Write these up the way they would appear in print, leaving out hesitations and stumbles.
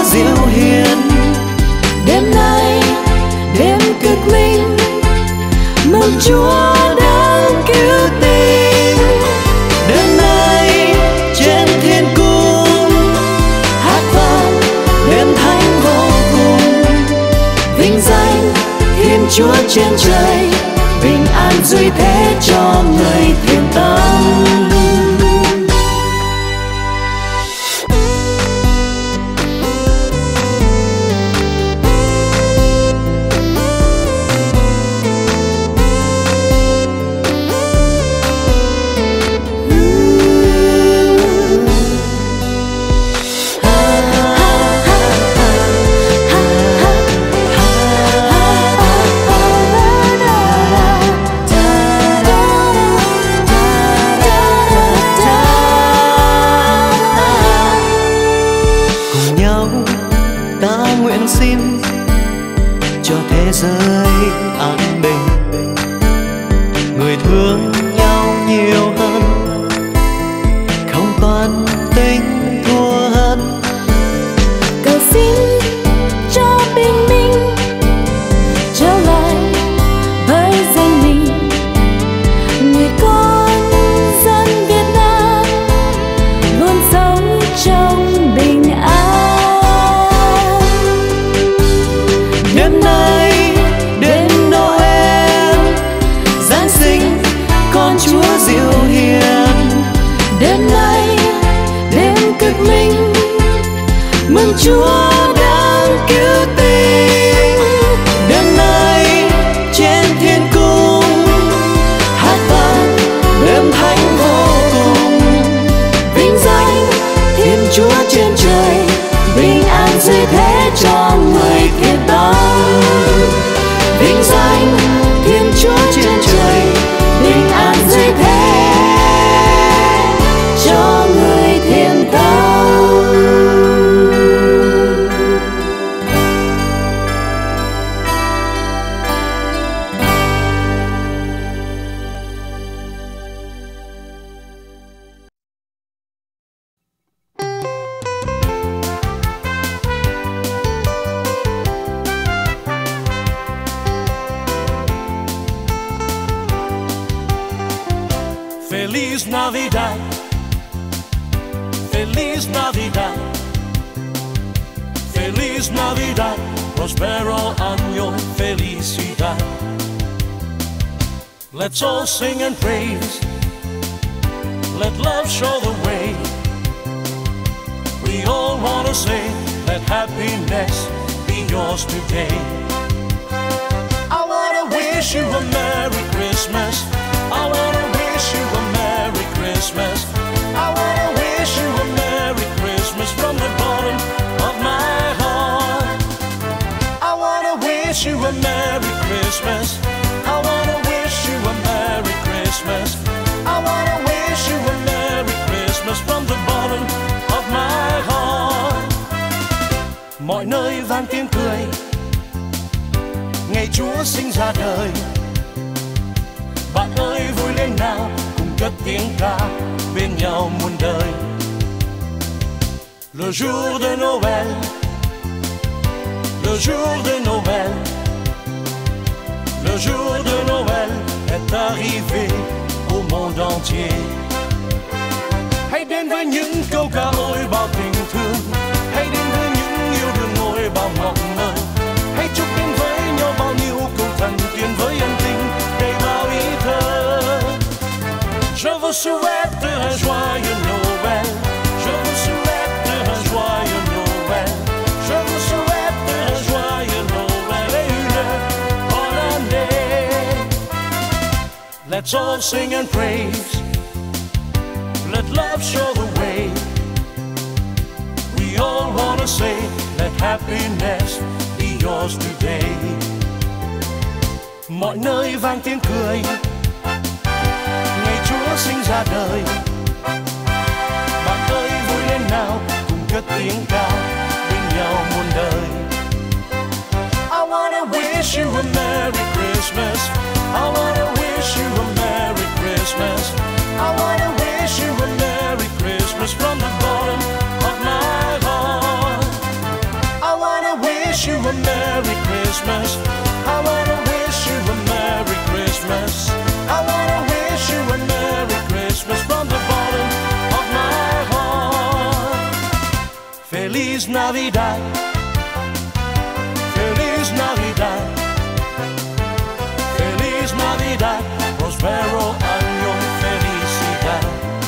dịu hiền. Đêm nay đêm cực linh, mừng Chúa đang cứu tình. Đêm nay trên thiên cung hát vang đêm thánh vô cùng, vinh danh Thiên Chúa trên trời, bình an dưới thế cho người thiện tâm. Xin cho thế giới an bình, người thương nhau nhiều hơn, không toan tính thua hơn. Cầu xin cho bình minh trở lại với dân mình, người con dân Việt Nam luôn sống trong bình an. Đêm nay đêm Noel, Giáng sinh con Chúa dịu hiền. Đêm nay đêm cực linh, mừng Chúa đang cứu tình. Đêm nay trên thiên cung hát vang đêm thánh vô cùng, vinh danh Thiên Chúa trên trời, bình an dưới thế cho người thiện tâm. Vinh danh Thiên Chúa trên trời, bình an dưới thế cho người thiện tâm. Feliz Navidad, Feliz Navidad, Feliz Navidad, prospero año felicidad. Let's all sing and praise, let love show the way. We all want to say, let happiness be yours today. I want to wish you a Merry Christmas. I want to wish you a Merry Christmas. I want to wish you a Merry Christmas from the bottom of my heart. I want to wish you a Merry Christmas. I want to wish you a Merry Christmas. I want to wish you a Merry Christmas from the bottom of my heart. Mọi nơi vang tiếng cười, ngày Chúa sinh ra đời. Bạn ơi vui lên nào, cùng cất tiếng ca bên nhau muôn đời. Le jour de Noël, le jour de Noël, le jour de Noël est arrivé au monde entier. Hãy đến với những câu ca ôi bao tình thương, hãy đến với những yêu đương ngồi bao mộng mơ. Hãy chúc đến với nhau bao nhiêu câu thần tiên với ân tình đầy bao ý thơ. Je vous souhaite un joyeux Noël. Je vous souhaite un joyeux Noël. Je vous souhaite un joyeux Noël et une bonne année. Let's all sing and praise. Let love show the way. We all want to say, let happiness be yours today. Mọi nơi vang tiếng cười, ngày Chúa sinh ra đời. Bạn ơi vui lên nào, cùng cất tiếng ca bên nhau muôn đời. I wanna wish you a Merry Christmas. I wanna wish you a Merry Christmas. I wanna wish you a Merry Christmas from the bottom of my heart. Christmas. I wanna wish you a Merry Christmas. I wanna wish you a Merry Christmas from the bottom of my heart. Feliz Navidad, Feliz Navidad, Feliz Navidad, prospero año felicidad.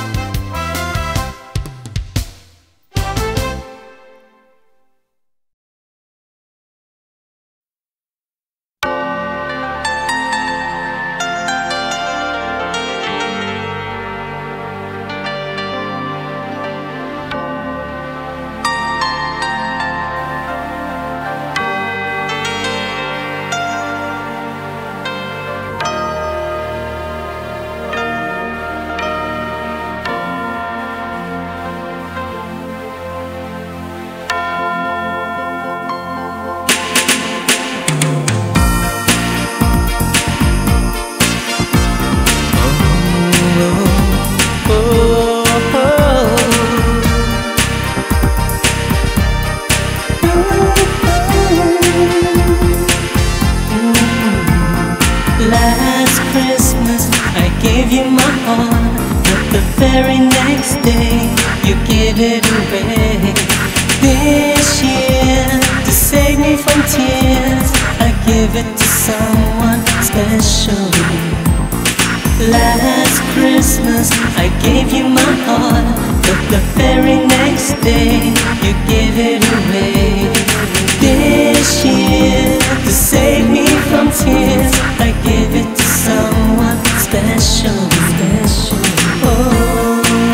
Last Christmas I gave you my heart, but the very next day you gave it away. This year, to save me from tears, I give it to someone special. Last Christmas I gave you my heart, but the very next day you gave it away. This year, to save me from tears, I give it to someone special, special. Oh.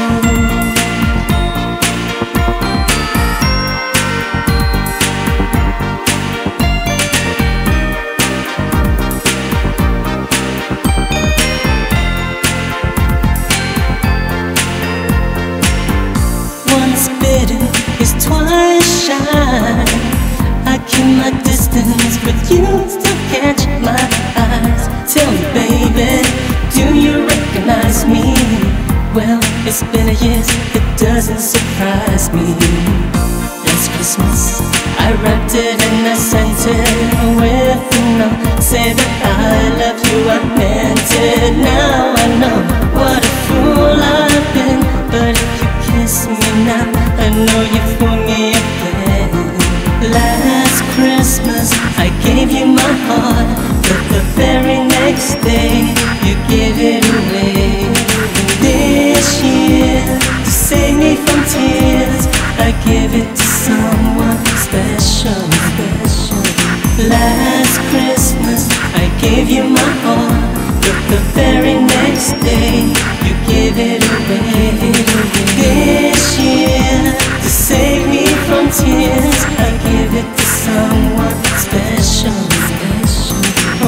Once bitten is twice shy. I keep my distance, but you still catch my eyes. Tell me, baby, do you recognize me? Well, it's been a year, it doesn't surprise me. Last Christmas, I wrapped it and I sent it with a note. Say that I love you, I meant it. Now I know what a fool I've been, but if you kiss me now, I know you fool me again. Last Christmas I gave you my heart, but the very next day you gave it away. This year, to save me from tears, I give it to someone special, special. Last Christmas I gave you my heart, but the very next day you gave it away. This year, to save me from tears, I give it to someone special, special. Oh,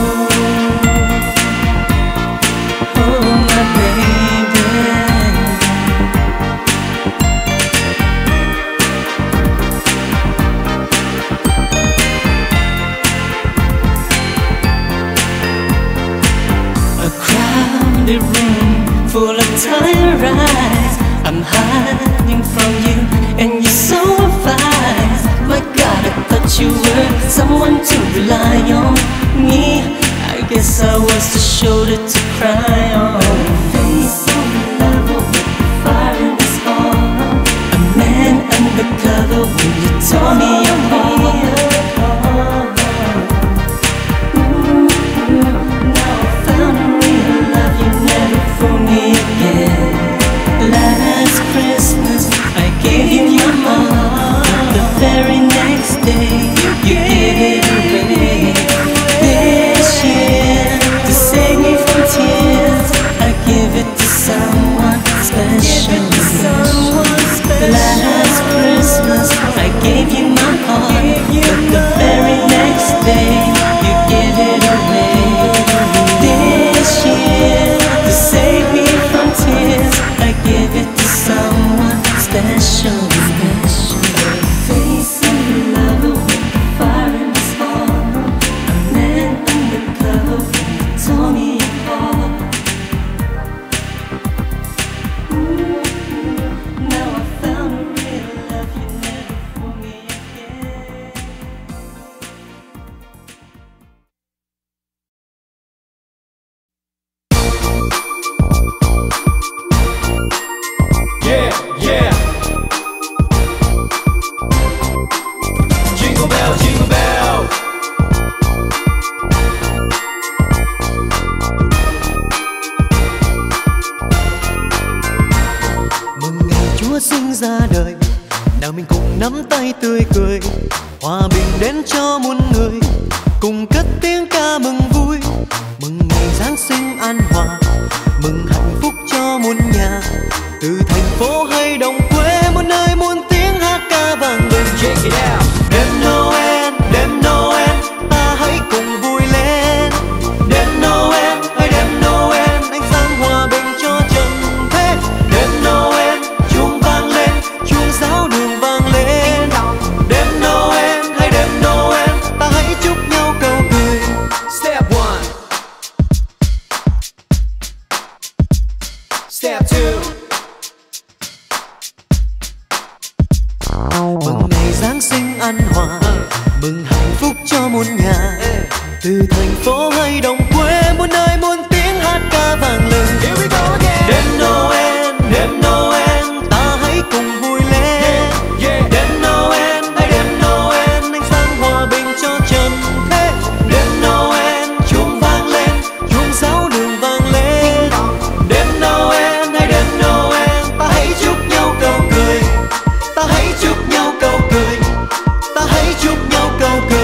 oh my baby. A crowded room full of tired eyes. I'm hiding from you and you're so wise. My God, I thought you were someone to rely on. Me, I guess I was the shoulder to cry on. Face on the level with the fire in his heart. A man undercover when you tore me apart. Now I found a real love, you never fool me again. Last Christmas I gave you your heart, but the very next day you gave it away. This year, to save me from tears, I give it to someone special. Last Christmas I gave you my heart, but the very next day you gave it away. This year, to save me from tears, I give it to someone special, special. Face of the lover with the fire in his heart. A man undercover when you tore me apart. Now I found a real love, you never fool me again. Last Christmas I gave you my heart, but the very next day you gave it away. This year, to save me from tears, I give it to someone special, special. Oh my baby. A crowded room full of tired eyes. I'm hiding from you and you're so wise. My God, I thought you were someone to rely on. Me, I guess I was the shoulder to cry on. Face on the level with the fire in his heart. A man undercover when you tore me apart. Now I found a real love, you never fool me again. Face on the level with the fire in his heart. A man undercover when you tore me apart. sinh ra đời, nào mình cùng nắm tay tươi cười, hòa bình đến cho muôn người, cùng cất tiếng ca mừng vui, mừng ngày Giáng sinh an hòa, mừng hạnh phúc cho muôn nhà, từ thành phố hay đồng quê, muôn nơi muôn tiếng hát ca vang lên. Check it out. Đêm Noel, ta hãy cùng vui lên. Đêm Noel, ơi đêm Noel, ánh sáng hòa bình cho trần thế. Đêm Noel, chuông vang lên, chuông giáo đường vang lên. Đêm Noel, hay đêm Noel, ta hãy chúc nhau câu cười. Step one, step two. Mừng ngày Giáng sinh an hòa, mừng hạnh phúc cho muôn nhà, từ thành phố hay đồng quê, muôn nơi muôn tiếng hát ca vang lên. Here we go again. Đêm Noel, ta hãy cùng vui lên. Đêm Noel, hay đêm Noel, ánh sáng hòa bình cho trần thế. Đêm Noel, chuông vang lên, chuông giáo đường vang lên. Đêm Noel, hay đêm Noel, ta hãy chúc nhau câu cười, ta hãy chúc nhau câu cười, ta hãy chúc nhau câu cười.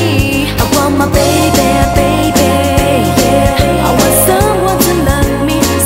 My baby, baby, yeah. I want someone to love me.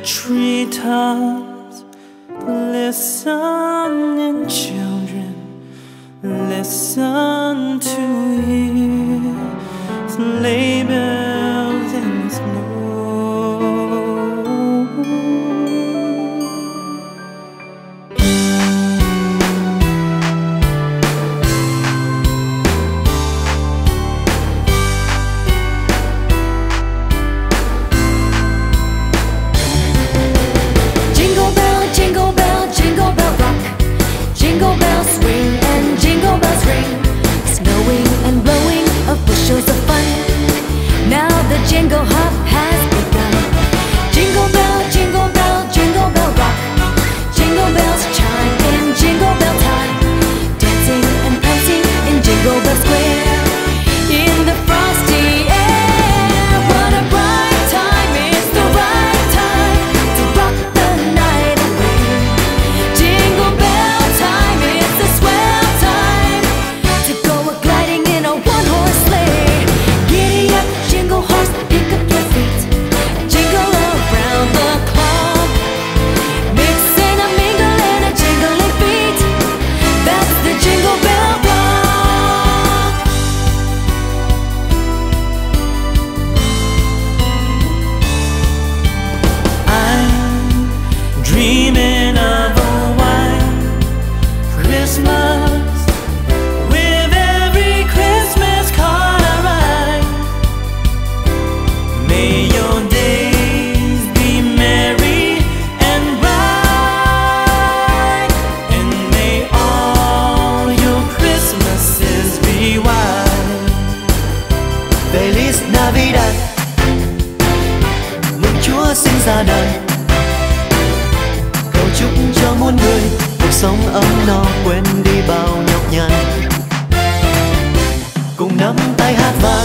treetops, listening children, listen to hear sleigh bells in the snow. Jingle bells ring and jingle bells ring, snowing and blowing of bushels of fun. Now the jingle hop has begun. Jingle bell, jingle bell, jingle bell rock. Jingle bells chime in jingle bell time, dancing and prancing in Jingle Bell Square. In the frosty air, what a bright time! It's the right time to rock the night away. Jingle bell time, it's a swell time to go a-gliding in a one-horse sleigh. Giddy up, jingle horse, pick up your feet, jingle around the clock. Mix and a mingle and a jingling beat, that's the Jingle Bell Rock. I'm dreaming of a white Christmas with every Christmas card I write. May your days be merry and bright, and may all your Christmases be white. Feliz Navidad, mừng Chúa sinh ra đời, cầu chúc cho muôn người cuộc sống ấm no, quên đi bao nhọc nhằn. Cùng nắm tay hát vang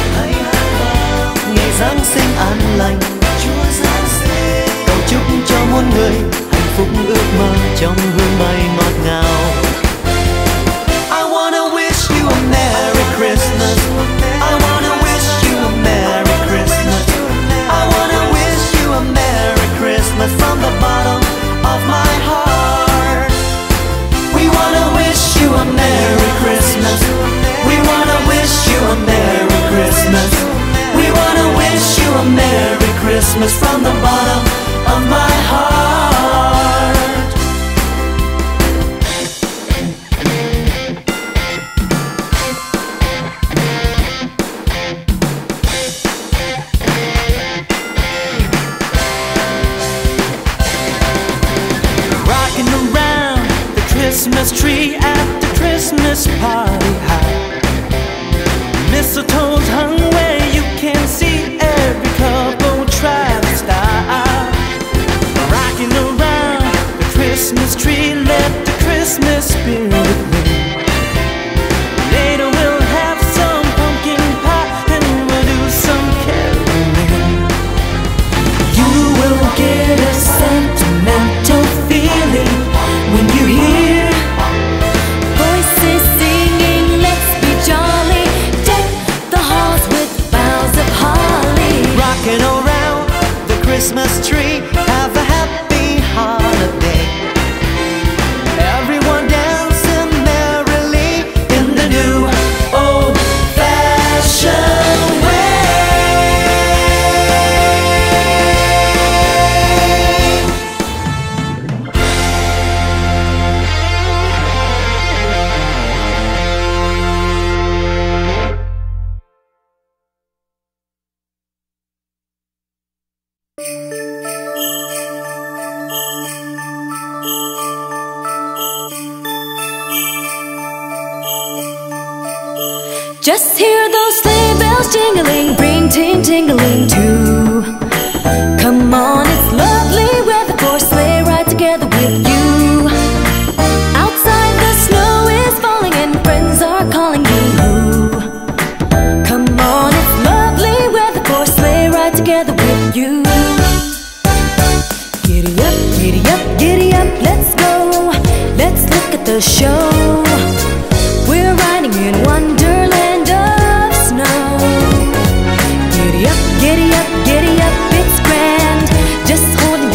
ngày Giáng sinh an lành, cầu chúc cho muôn người hạnh phúc ước mơ trong hương bay ngọt ngào. I wanna wish you a Merry Christmas. I wanna wish you a Merry Christmas. I wanna wish you a Merry Christmas from the bottom of my heart. We wanna wish you a Merry Christmas. We wanna wish you a Merry Christmas. We wanna wish you a Merry Christmas from the bottom of my heart. Rocking around the Christmas tree at the Christmas party hop. Mistletoe's hung where you can see every couple try to stop. Rocking around the Christmas tree, let the Christmas spirit ring. Later we'll have some pumpkin pie and we'll do some caroling. You will get a sentimental feeling when you hear Voices singing, let's be jolly, deck the halls with boughs of holly. Rocking around the Christmas tree, have a happy holiday. Everyone dancing merrily in the new old-fashioned way. Just hear those sleigh bells jingling, ring ting tingling too. Come on, it's lovely weather for a sleigh ride together with you. Outside the snow is falling and friends are calling you. Come on, it's lovely weather for a sleigh ride together with you. Giddy up, giddy up, giddy up, let's go. Let's look at the show. We're riding in wonderland of snow. Giddy up, giddy up, giddy up, it's grand. Just holding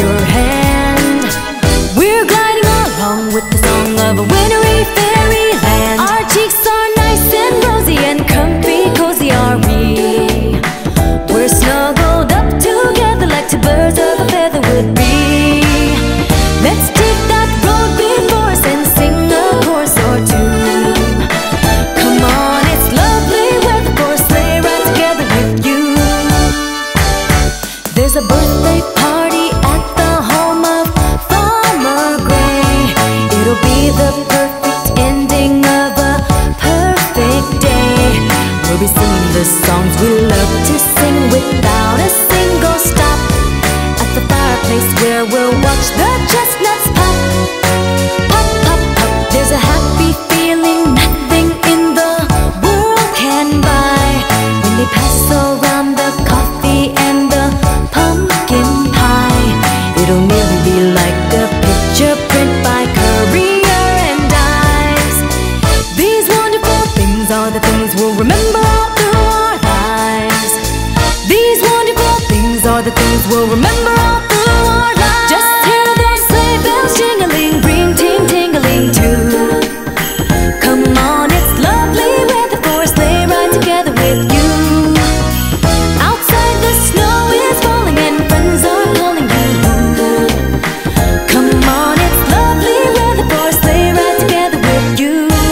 things are the things we'll remember all through our lives. These wonderful things are the things we'll remember all through our lives. Just hear those sleigh bells jingling, ring ting tingling too. Come on, it's lovely weather for a sleigh ride together with you. Outside the snow is falling and friends are calling you. Come on, it's lovely weather for a sleigh ride together with you.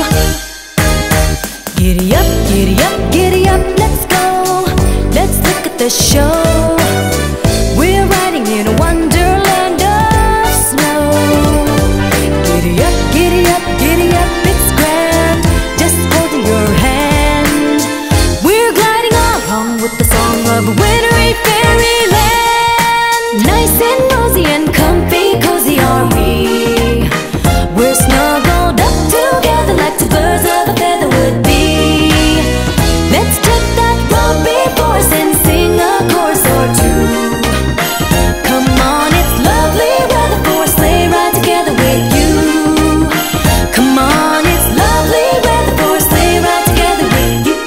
Giddy up, giddy up, giddy up, let's go. Let's look at the show. We're riding in a wonderland of snow. Giddy up, giddy up, giddy up, it's grand, just holding your hand. We're gliding along with the song of a wintry fairyland. Nice and rosy and comfy, cozy are we. We're snuggled up together like two birds of a feather would be. Let's take that road before us and sing a chorus or two. Come on, it's lovely weather for a sleigh ride together with you. Come on, it's lovely weather for a sleigh ride together with you.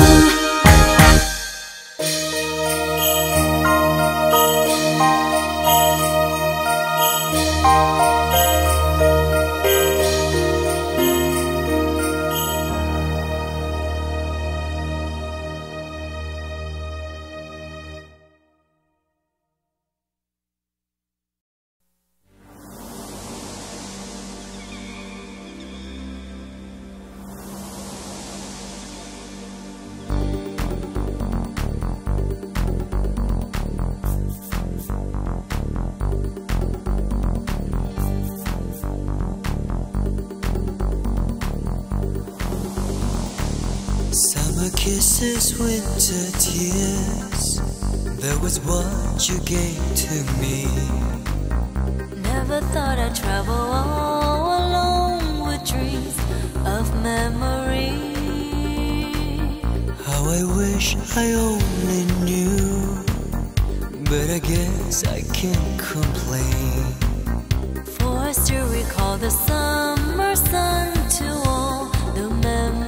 Summer kisses, winter tears, that was what you gave to me. Never thought I'd travel all alone with dreams of memory. How I wish I only knew, but I guess I can't complain. For us to recall the summer sun to all the memory.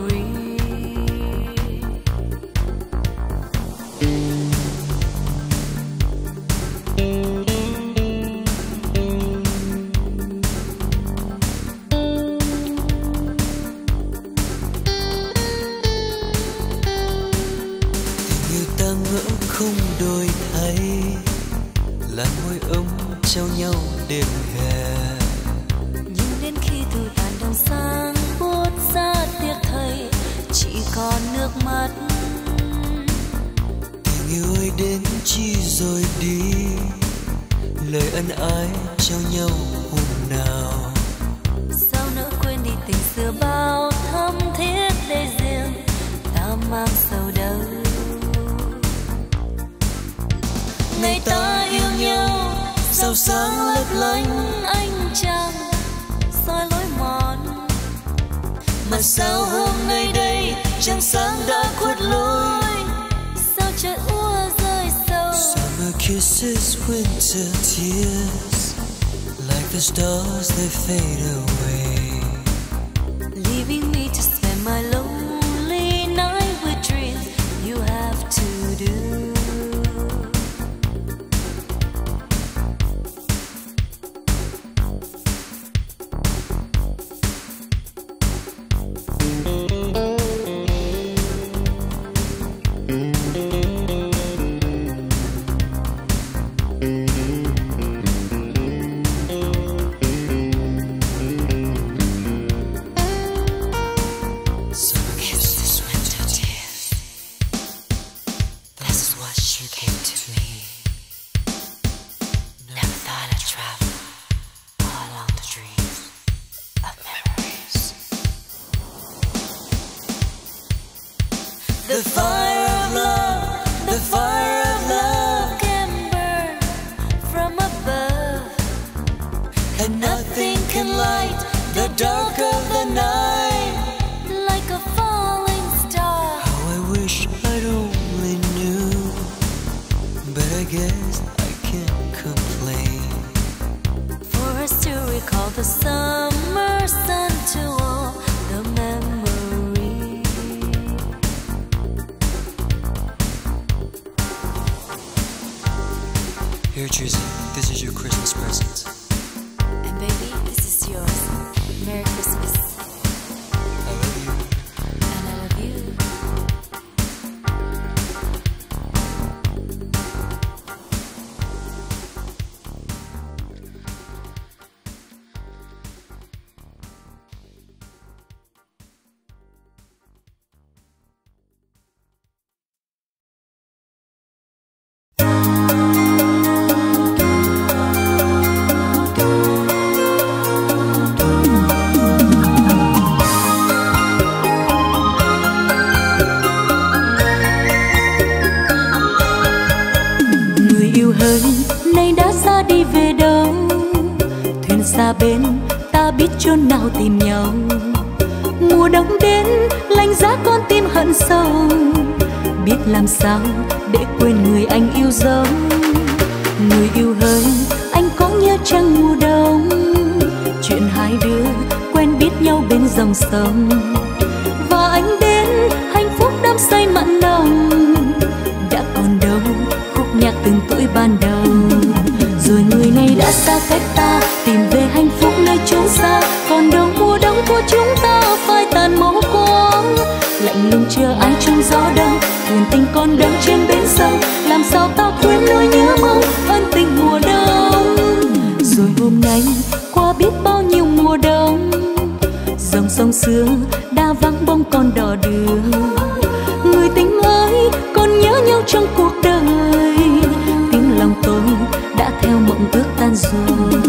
Không đổi thay, làn môi ấm trao nhau đêm hè. Nhưng đến khi từ tàn đông sang buốt xa tiếc thay, chỉ còn nước mắt. Tình yêu ơi đến chi rồi đi, lời ân ái trao nhau hôm nào. Sao nỡ quên đi tình xưa bao thắm thiết để riêng ta mang sầu đau. Ngày ta yêu nhau sao sáng lấp lánh, Anh trăng soi lối mòn, mà sao hôm nay đây trăng sáng đã khuất lối. sao trời úa rơi sâu. Summer kisses, winter tears, like the stars they fade away, Leaving me to spend my lonely night with dreams you have to do. summer kisses, winter tears, that's what you gave to me. Never thought I'd travel all along the dreams of memories. The fire of love, the fire of love, Can burn from above, and nothing can light the dark of the night. like a falling star. How I wish I'd only knew, but I guess I can't complain. For us to recall the summer sun to all the memories. Here, Drizzy, this is your Christmas present. And baby, this is yours. Merry Christmas. I love you. And I love you. Xa bên ta biết chốn nào tìm nhau, mùa đông đến lạnh giá con tim hận sâu, biết làm sao để quên người anh yêu dấu. Người yêu hỡi, anh có nhớ chăng mùa đông, chuyện hai đứa quen biết nhau bên dòng sông, và anh đến hạnh phúc đắm say mặn nồng, đã còn đâu khúc nhạc từng tuổi ban đầu. Rồi người này đã xa cách ta, tìm về hạnh phúc nơi chốn xa, còn đâu mùa đông của chúng ta phai tàn màu quang. Lạnh lùng chờ ai trong gió đông, thuyền tình còn đắm trên bến sông, làm sao ta quên nỗi nhớ mong ân tình mùa đông. Rồi hôm nay qua biết bao nhiêu mùa đông, dòng sông xưa đã vắng bóng con đò đưa. Người tình ơi, còn nhớ nhau trong cuộc đời, tiếng lòng tôi đã theo mộng ước tan rồi.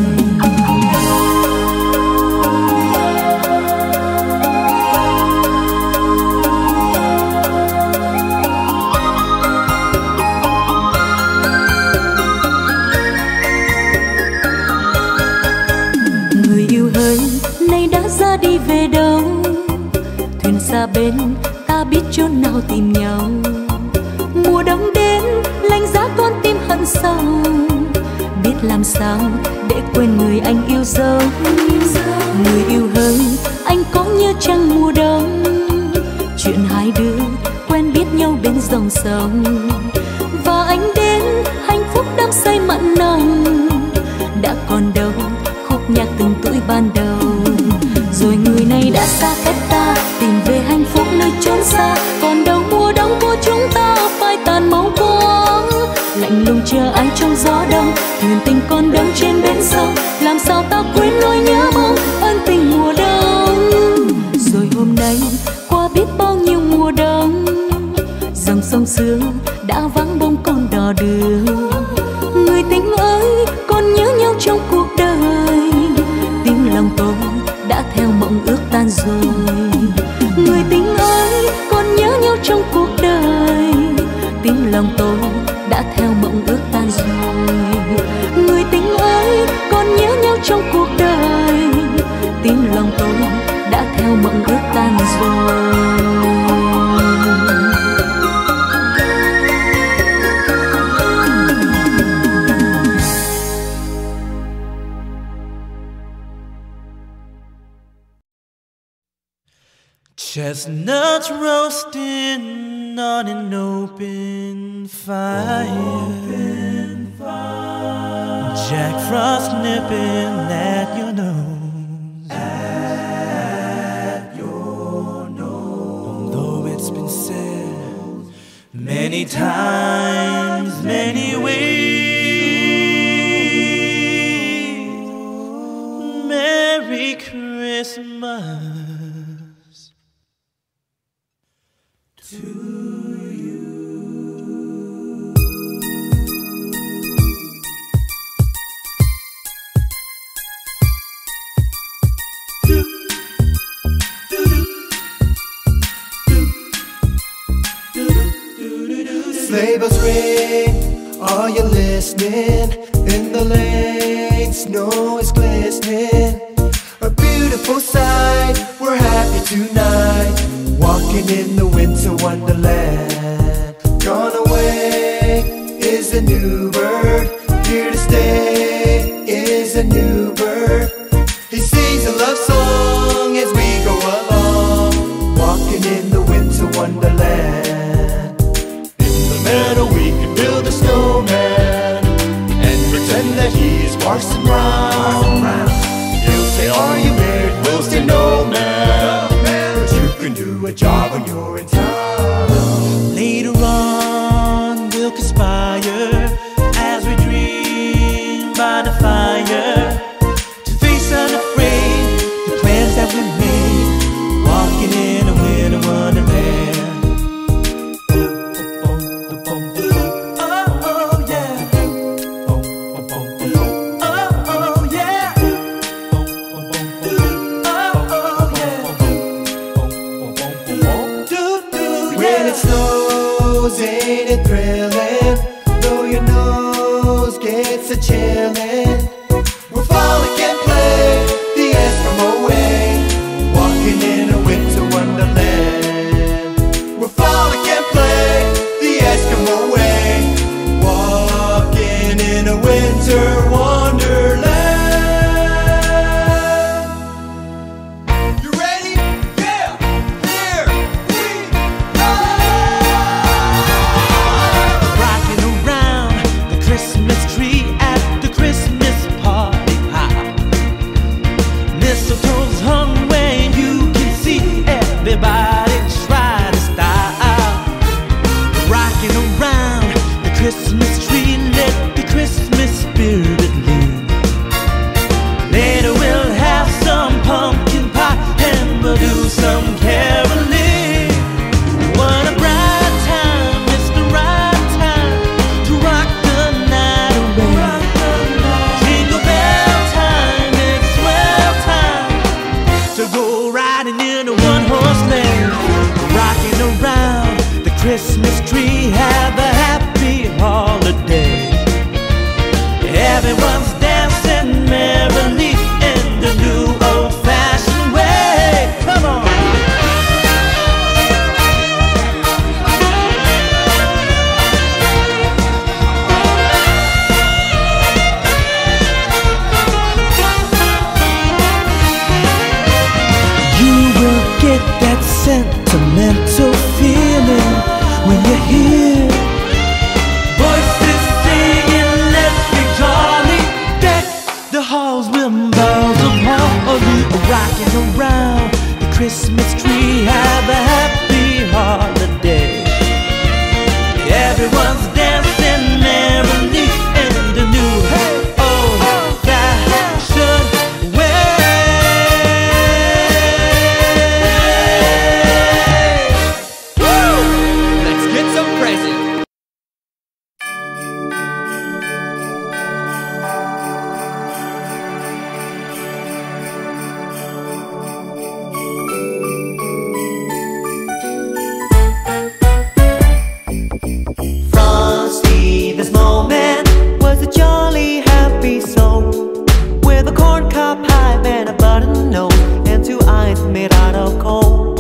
Người yêu hỡi, nay đã ra đi về đâu, thuyền xa bên ta biết chốn nào tìm nhau. Mùa đông đến lạnh giá con tim hận sâu, biết làm sao để quên người anh yêu dấu. Người yêu hỡi, anh có nhớ chăng mùa đông, chuyện hai đứa quen biết nhau bên dòng sông, và anh đến hạnh phúc đắm say mặn nồng, đã còn đâu khúc nhạc từng tuổi ban đầu. Rồi người này đã xa cách ta, tìm về hạnh phúc nơi chốn xa, còn đâu mùa đông của chúng ta phai tàn màu quang. Lạnh lùng chờ ai trong gió đông, thuyền tình còn đắm trên bến sông, làm sao ta quên nỗi nhớ mong ân tình mùa đông. Rồi hôm nay qua biết bao nhiêu mùa đông, dòng sông xưa đã vắng bóng con đò đưa. Người tình ơi, còn nhớ nhau trong cuộc đời, tiếng lòng tôi đã theo mộng ước tan rồi. Người tình ơi, còn nhớ nhau trong cuộc đời, tiếng lòng tôi đã theo mộng ước tan rồi. Người tình ơi, còn nhớ nhau trong cuộc đời, tiếng lòng tôi đã theo mộng ước tan rồi. Chestnuts roasting on an open fire, Jack Frost nipping at your nose, Although it's been said many times, many ways, Merry Christmas to you. Sleigh bells ring, are you listening? In the lane, snow is glistening. A beautiful sight, we're happy tonight, walking in the winter wonderland. Gone away is a new bird, here to stay is a new bird. He sings a love song as we go along, walking in the winter wonderland. In the meadow we can build a snowman, a job when you're in town. Later on we'll conspire as we dream by the fire to face unafraid the plans that we made, walking in a winter wonderland. Ain't it thrilling? Though your nose gets a chillin', we're falling can play the Eskimo way, walking in a winter wonderland. We're falling can play the Eskimo way, walking in a winter wonderland. You ready? Yeah! Here we go! Christmas tree at the Christmas party hop. Mistletoe's hung where you can see everybody try to stop. Rocking around the Christmas tree, let the Christmas spirit lead. Later we'll have some pumpkin pie and we'll do some caroling. What a bright time, it's the right time to rock the night away. Jingle bell time, it's swell time to go riding in a one-horse sleigh. Rocking around the Christmas tree, have a happy holiday. Everyone's dancing merrily in the new old-fashioned way. Come on! You will get that sentimental feeling when you hear voices singing, let's be jolly. Deck the halls with bells of holly. Rocking around the Christmas tree, have a happy holiday. Everyone's dancing merrily in the new old-fashioned way. Let's get some presents. Frosty the Snowman was a jolly happy soul, with a corncob pipe and a button nose and two eyes made out of coal.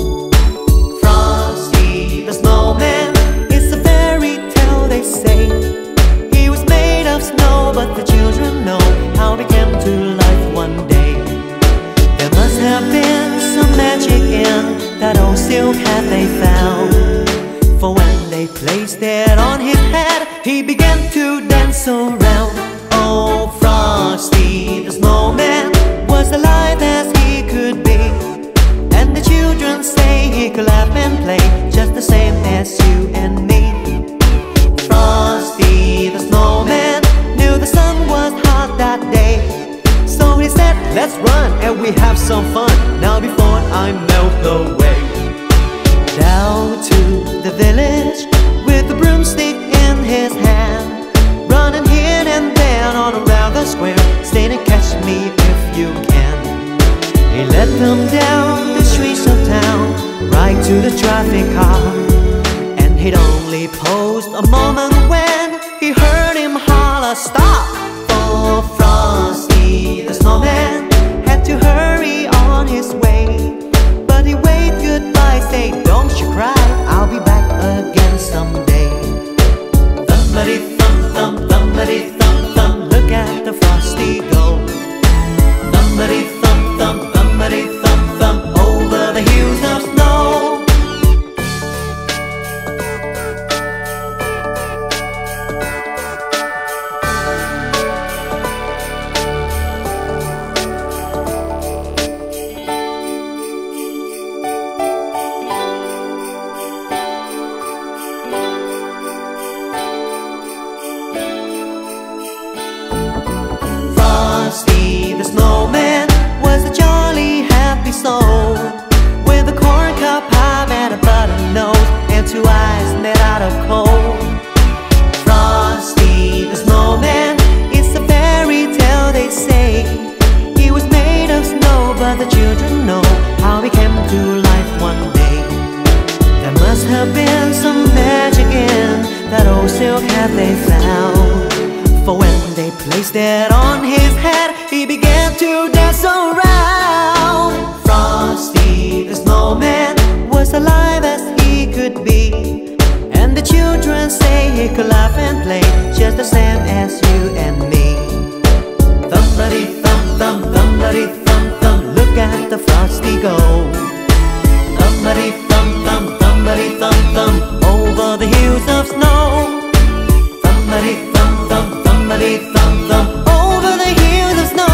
Frosty the Snowman is a fairy tale, they say. He was made of snow, but the children know how he came to life one day. There must have been some magic in that old silk hat they found, for when they placed it on his head, he began to dance around. Oh, Frosty the Snowman was alive as he could be, and the children say he could laugh and play just the same as you and me. Frosty the Snowman knew the sun was hot that day, so he said, let's run and we have some fun now before I melt away. Down to the village with the broomstick in his hand, running here and there on around the square, saying catch me if you can. He led them down the streets of town, right to the traffic car, and he'd only paused a moment when he heard him holler, stop! For Frosty the Snowman had to hurry on his way, but he waved goodbye, say, don't you cry, I'll be back again someday. Thumbity thump thump, thumbity thump thump, look at the Frosty go. Thumbity thump thump, thumbity thump thump, over the hills of snow. milk have they found? For when they placed it on his head, he began to dance around. Frosty the snowman was alive as he could be, and the children say he could laugh and play just the same as you and me. Thumpity-thump, thump, thumpity-thump, thump, look at the Frosty go. Thumpity-thump, thump, thumpity-thump, thump, over the hills of snow. Thumpity-thump, thump, thumpity-thump, thump, over the hills of snow.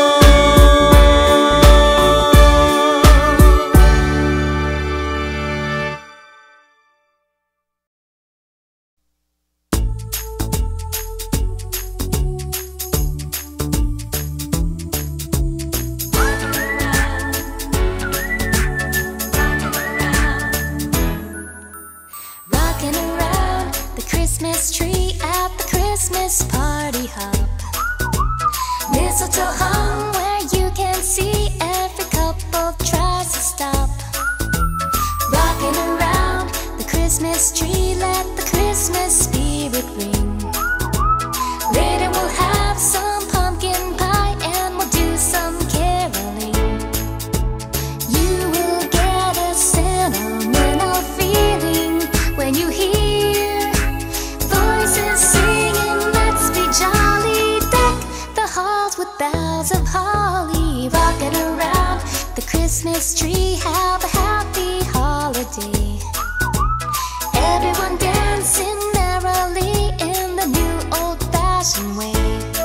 Rocking around the Christmas tree at the Christmas party hop. Mistletoe hung where you can see every couple tries to stop. Rocking around the Christmas tree, let the Christmas spirit ring. Later we'll have some pumpkin pie and we'll do some caroling. You will get a sentimental feeling when you hear voices singing, let's be jolly. Deck the halls with boughs of holly. Rocking around the Christmas tree, have a happy holiday. Everyone dancing merrily in the new old-fashioned way.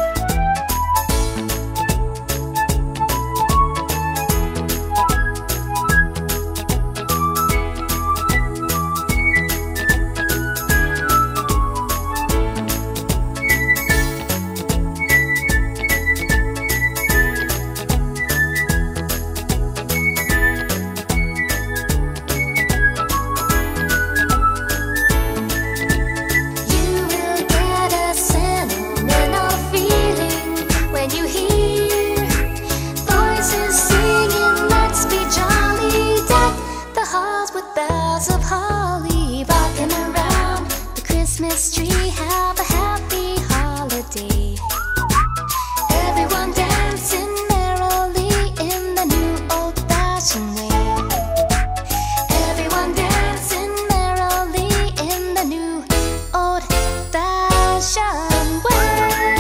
Christmas tree, have a happy holiday. Everyone dancing merrily in the new old-fashioned way. Everyone dancing merrily in the new old-fashioned way.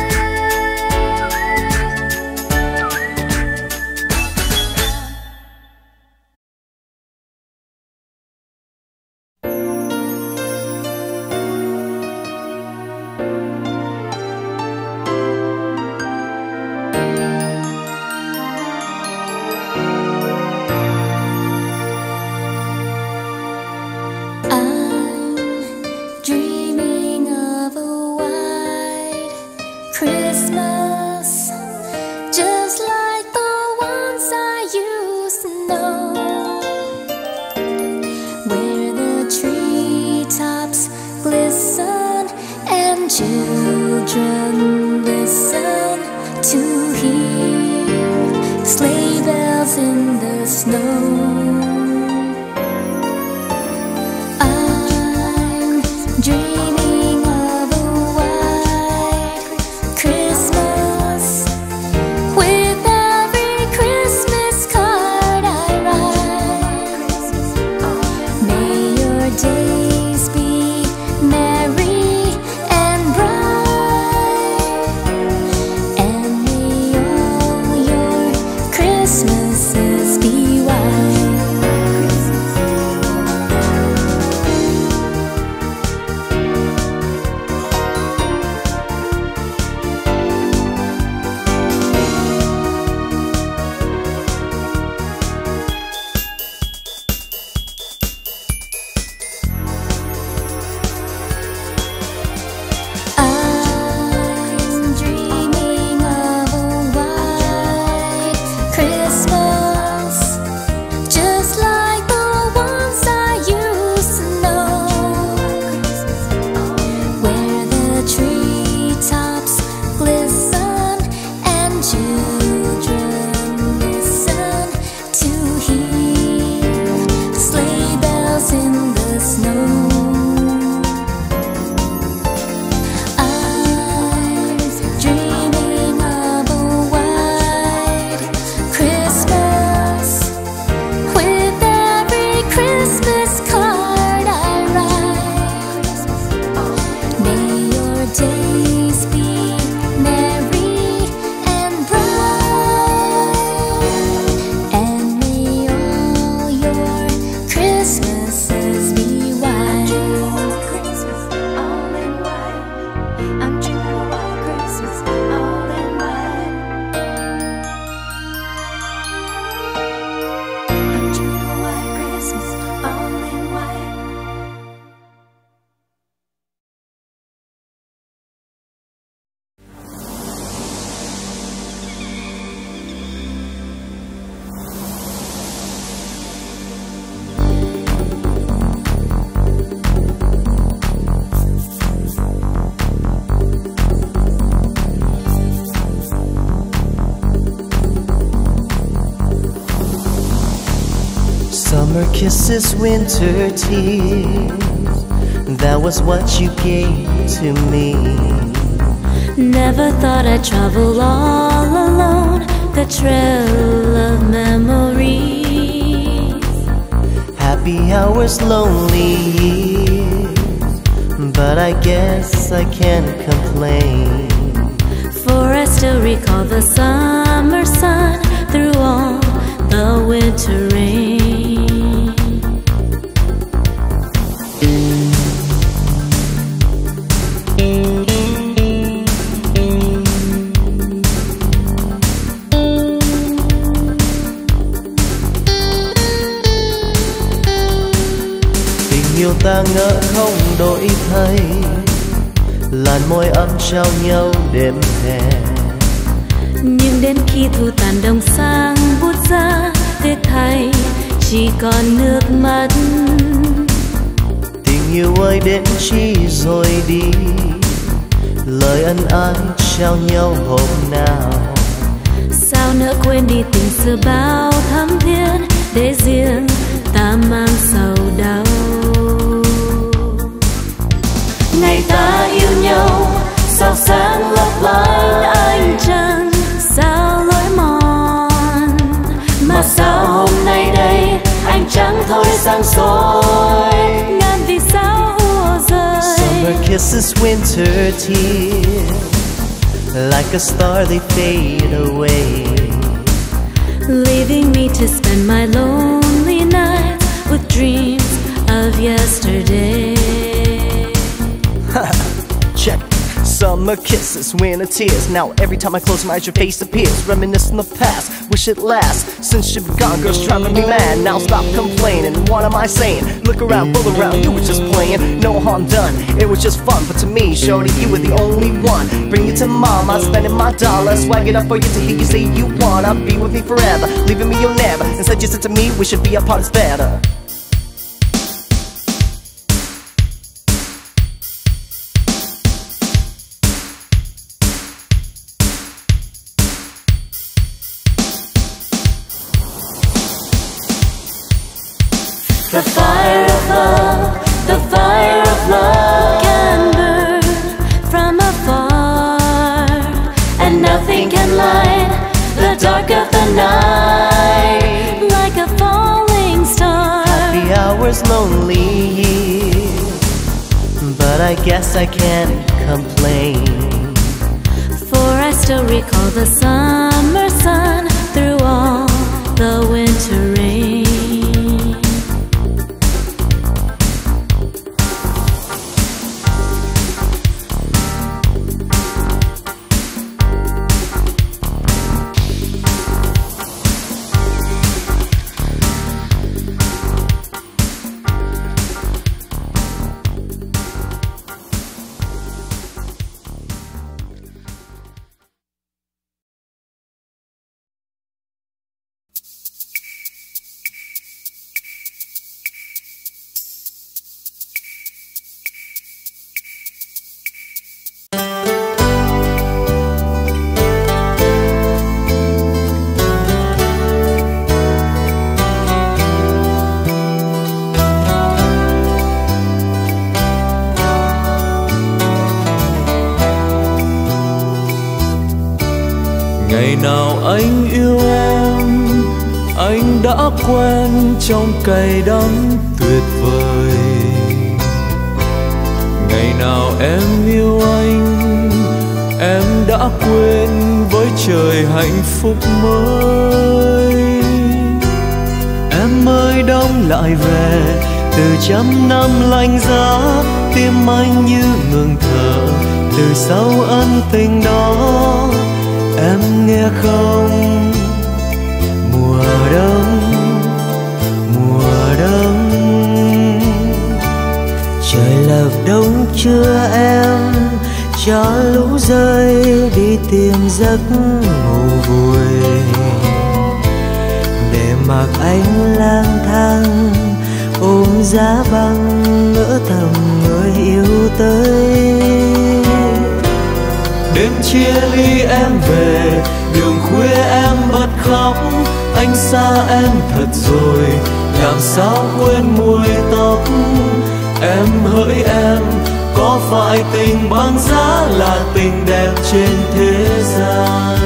Christmas, just like the ones I used to know, where the treetops glisten and children listen to hear sleigh bells in the snow. I'm dreaming of a white Christmas, with every Christmas card I write. May your days be merry and bright, and may all your Christmases be white. I'm dreaming of a white Christmas, just like the ones I used to know, where the treetops glisten and children listen to hear sleigh bells in the snow. Summer kisses, winter tears, that was what you gave to me. Never thought I'd travel all alone, the trail of memories. Happy hours, lonely years, but I guess I can't complain. For I still recall the summer sun through all the winter rain. Yêu ta ngỡ không đổi thay, làn môi ấm trao nhau đêm hè. Nhưng đến khi thu tàn đông sang bút ra, tiếc thay chỉ còn nước mắt. Tình yêu ơi đến chi rồi đi, lời ân ái trao nhau hôm nào. Sao nỡ quên đi tình xưa bao thắm thiết, để riêng ta mang sầu đau. Ngày ta yêu nhau sao sáng lấp lánh ánh trăng, sao lối mòn, mà sao hôm nay đây ánh trắng thôi sáng soi. Ngàn vì sao ùa rơi. Summer kisses, winter tears, like a star they fade away, leaving me to spend my lonely nights with dreams of yesterday. Check. Summer kisses, winter tears. Now every time I close my eyes, your face appears, reminiscing of the past. Wish it lasts. Since you've gone, girl's driving me mad. Now stop complaining. What am I saying? Look around, pull around. You were just playing, no harm done. It was just fun, but to me, shorty, you were the only one. Bring it to mama, spending my dollars. Swag it up for you to hear you say you wanna be with me forever, leaving me you'll never. Instead you said to me, we should be apart, it's better. The fire of love, the fire of love can burn from afar, and nothing can light the dark of the night like a falling star. Happy hours, lonely years, but I guess I can't complain. For I still recall the summer sun through all the winter rain. Ngày nào anh yêu em, anh đã quen trong cay đắng tuyệt vời. Ngày nào em yêu anh, em đã quên với trời hạnh phúc mới. Em ơi đông lại về, từ trăm năm lạnh giá, tim anh như ngừng thở từ sau ân tình đó. Em nghe không? Mùa đông, mùa đông, trời lợp đông chưa em, cho lũ rơi đi tìm giấc ngủ vui, để mặc anh lang thang ôm giá băng ngỡ thầm người yêu tới. Đêm chia ly em về, đường khuya em bật khóc, anh xa em thật rồi, làm sao quên mùi tóc. Em hỡi em, có phải tình băng giá là tình đẹp trên thế gian?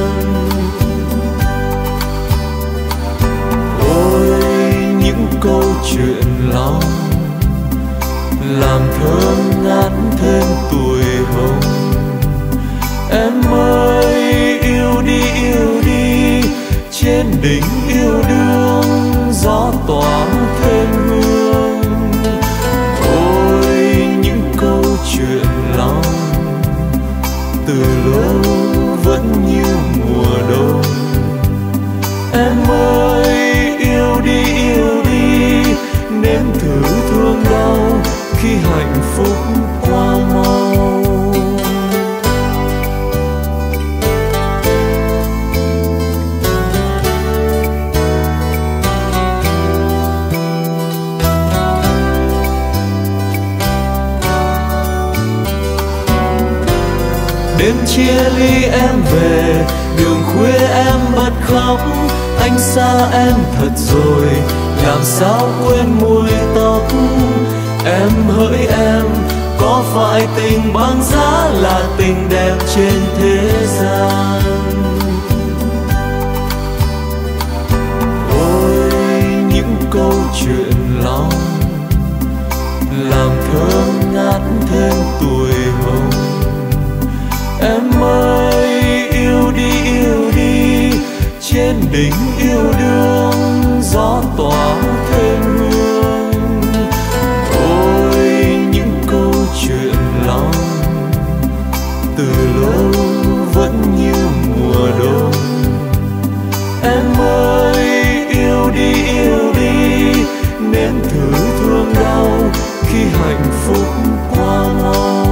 Ôi những câu chuyện lòng làm thơm ngát thêm tuổi hồng. Em ơi yêu đi, trên đỉnh yêu đương gió tỏa thêm hương. Ôi những câu chuyện lòng từ lâu vẫn như mùa đông. Em ơi yêu đi, nếm thử thương đau khi hạnh phúc qua mau. Đêm chia ly em về, đường khuya em bật khóc. Anh xa em thật rồi, làm sao quên mùi tóc. Em hỡi em, có phải tình băng giá là tình đẹp trên thế gian? Ôi những câu chuyện lòng làm thơm ngát thêm tuổi hồng. Em ơi yêu đi, trên đỉnh yêu đương gió tỏa thêm hương. Ôi những câu chuyện lòng từ lâu vẫn như mùa đông. Em ơi yêu đi, nếm thử thương đau khi hạnh phúc qua mau.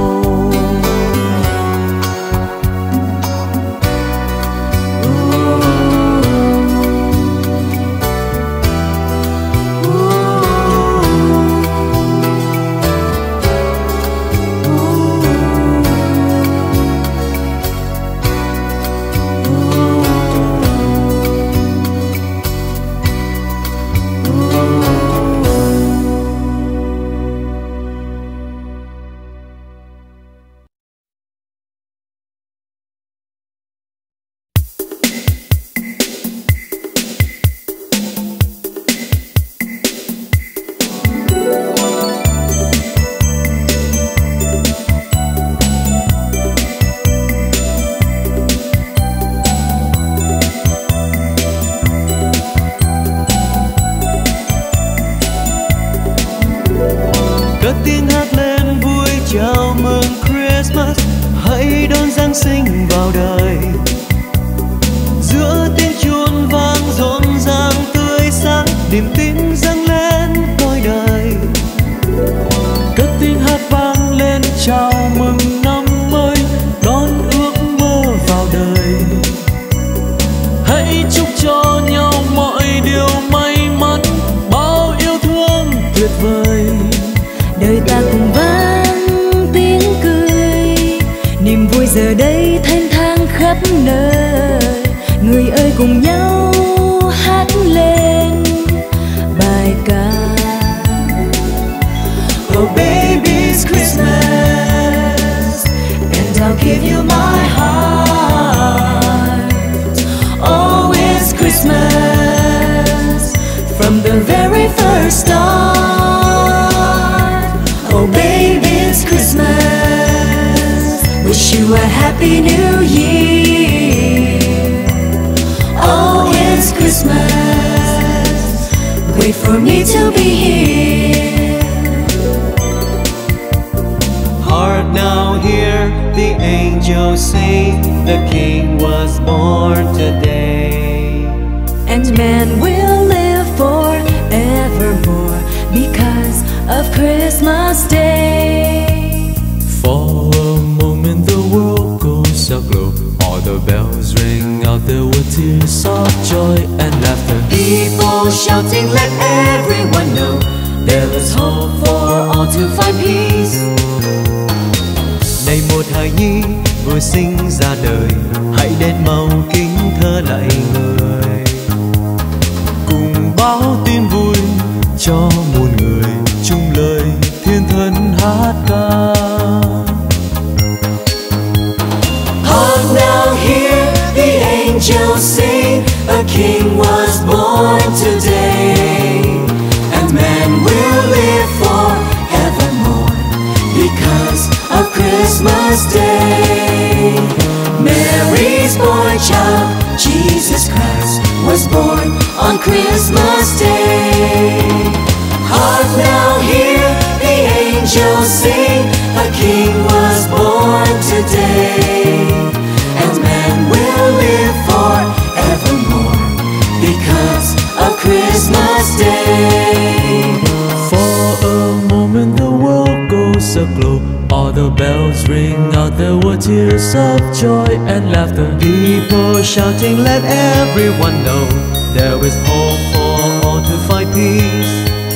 Christmas Day. Mary's boy child, Jesus Christ, was born on Christmas Day. Hark now, hear the angels sing, a King was born today, and man will live forevermore because of Christmas Day. For a moment the world goes aglow, all the bells ring out, there were tears of joy and laughter. People shouting, let everyone know there is hope for all to find peace.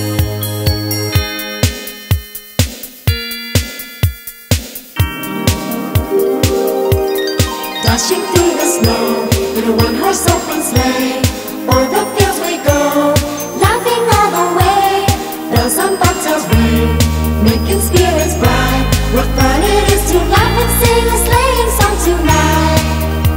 Dashing through the snow in a one-horse open sleigh, o'er the fields we go, laughing all the way. Bells on bobtails ring, making spirits bright. What fun it is to laugh and sing a sleighing song tonight.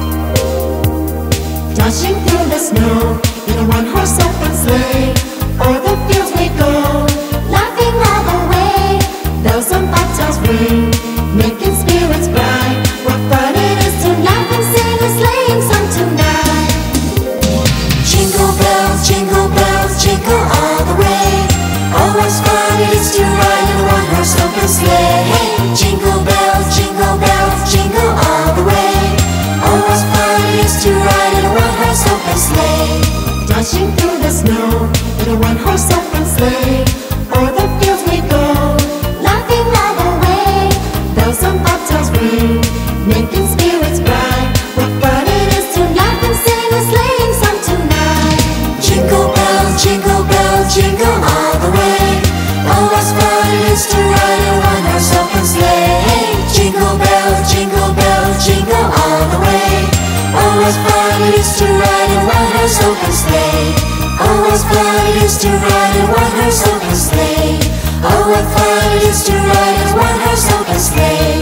Dashing through the snow in a one-horse open sleigh, o'er the fields we go, laughing all the way. Bells on bobtails ring, making spirits bright. What fun it is to laugh and sing a sleighing song tonight. Jingle bells, jingle all the way. Oh, what fun it is to ride in a one-horse open sleigh. Jingle bells, jingle all the way. Oh, what fun it is to ride in a one-horse open sleigh. Dashing through the snow in a one-horse open sleigh, o'er the fields we go, laughing all the way. Bells on bobtails ring, making spirits bright. What fun it is to laugh and sing a sleighing song tonight. Jingle bells, jingle all the way. Oh, what fun it is to ride in a one-horse open sleigh. Jingle bells, jingle all the way. Oh, what fun it is to ride in a one-horse open sleigh. Oh, what fun it is to ride in a one-horse open sleigh. Oh, what fun it is to ride in a one-horse open sleigh.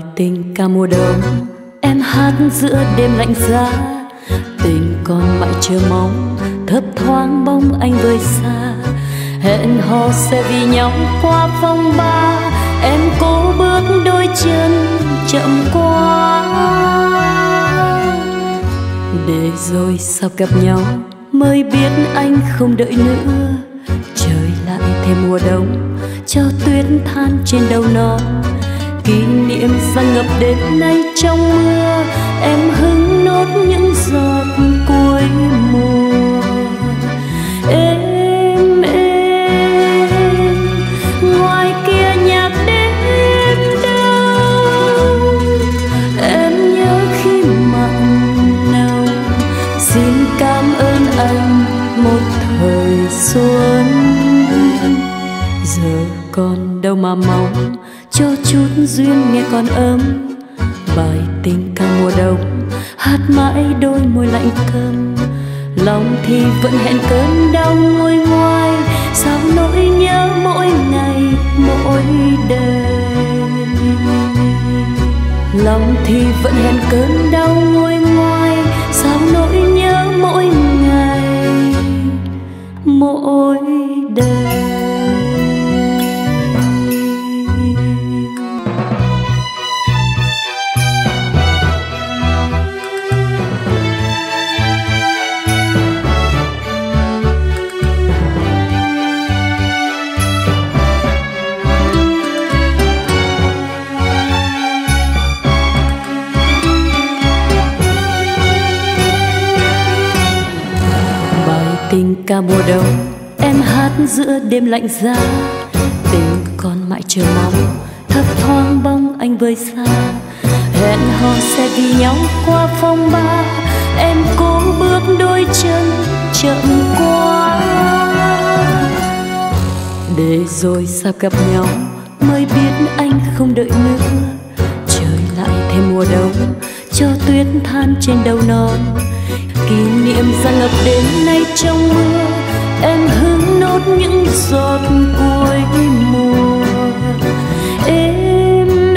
tình ca mùa đông, em hát giữa đêm lạnh giá. Tình còn mãi chờ mong, thấp thoáng bóng anh vơi xa. Hẹn hò sẽ vì nhau qua phong ba, em cố bước đôi chân chậm quá. Để rồi sao gặp nhau mới biết anh không đợi nữa. Trời lại thêm mùa đông, cho tuyết than trên đầu non. Kỷ niệm dâng ngập đến nay trong mưa, em hứng nốt những giọt cuối mùa. Êm êm ngoài kia nhạc đêm đông, em nhớ khi mặn nồng. Xin cảm ơn anh một thời xuân, giờ còn đâu mà mong cho chút duyên nghe còn ấm. Bài tình ca mùa đông hát mãi đôi môi lạnh câm. Lòng thì vẫn hẹn cơn đau nguôi ngoai, sao nỗi nhớ mỗi ngày mỗi đêm. Lòng thì vẫn hẹn cơn đau nguôi ngoai, sao nỗi nhớ mỗi ngày mỗi đêm. Tình ca mùa đông, em hát giữa đêm lạnh giá. Tình còn mãi chờ mong, thấp thoáng bóng anh vơi xa. Hẹn hò sẽ vì nhau qua phong ba, em cố bước đôi chân chậm quá. Để rồi sao gặp nhau mới biết anh không đợi nữa. Trời lại thêm mùa đông, cho tuyết than trên đầu non. Kỷ niệm dâng ngập đến nay trong mưa, em hứng nốt những giọt cuối mùa. Êm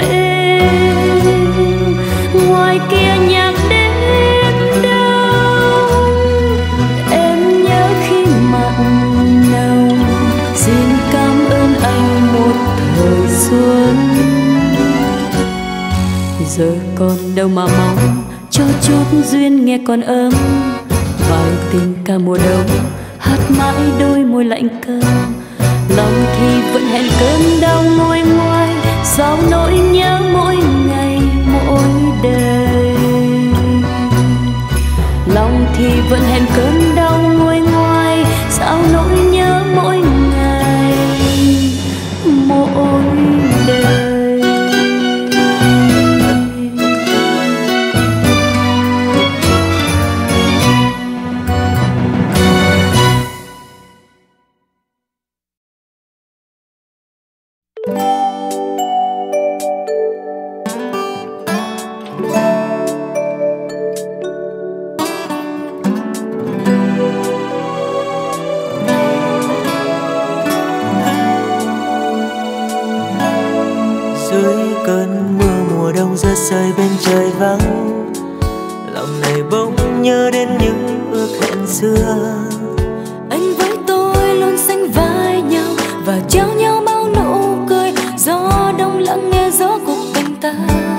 êm ngoài kia nhạc đêm đông, em nhớ khi mặn nồng. Xin cảm ơn anh một thời xuân, giờ còn đâu mà mong cho chút duyên nghe còn ấm. Bài tình ca mùa đông hát mãi đôi môi lạnh câm. Lòng thì vẫn hẹn cơn đau nguôi ngoai, sao nỗi nhớ mỗi ngày mỗi đêm. Lòng thì vẫn hẹn cơn đau nguôi ngoai, sao nỗi nhớ mỗi ngày mỗi đêm. Rơi rơi bên trời vắng, lòng này bỗng nhớ đến những ước hẹn xưa. Anh với tôi luôn sánh vai nhau và trao nhau bao nụ cười. Gió đông lặng nghe gió của tình ta.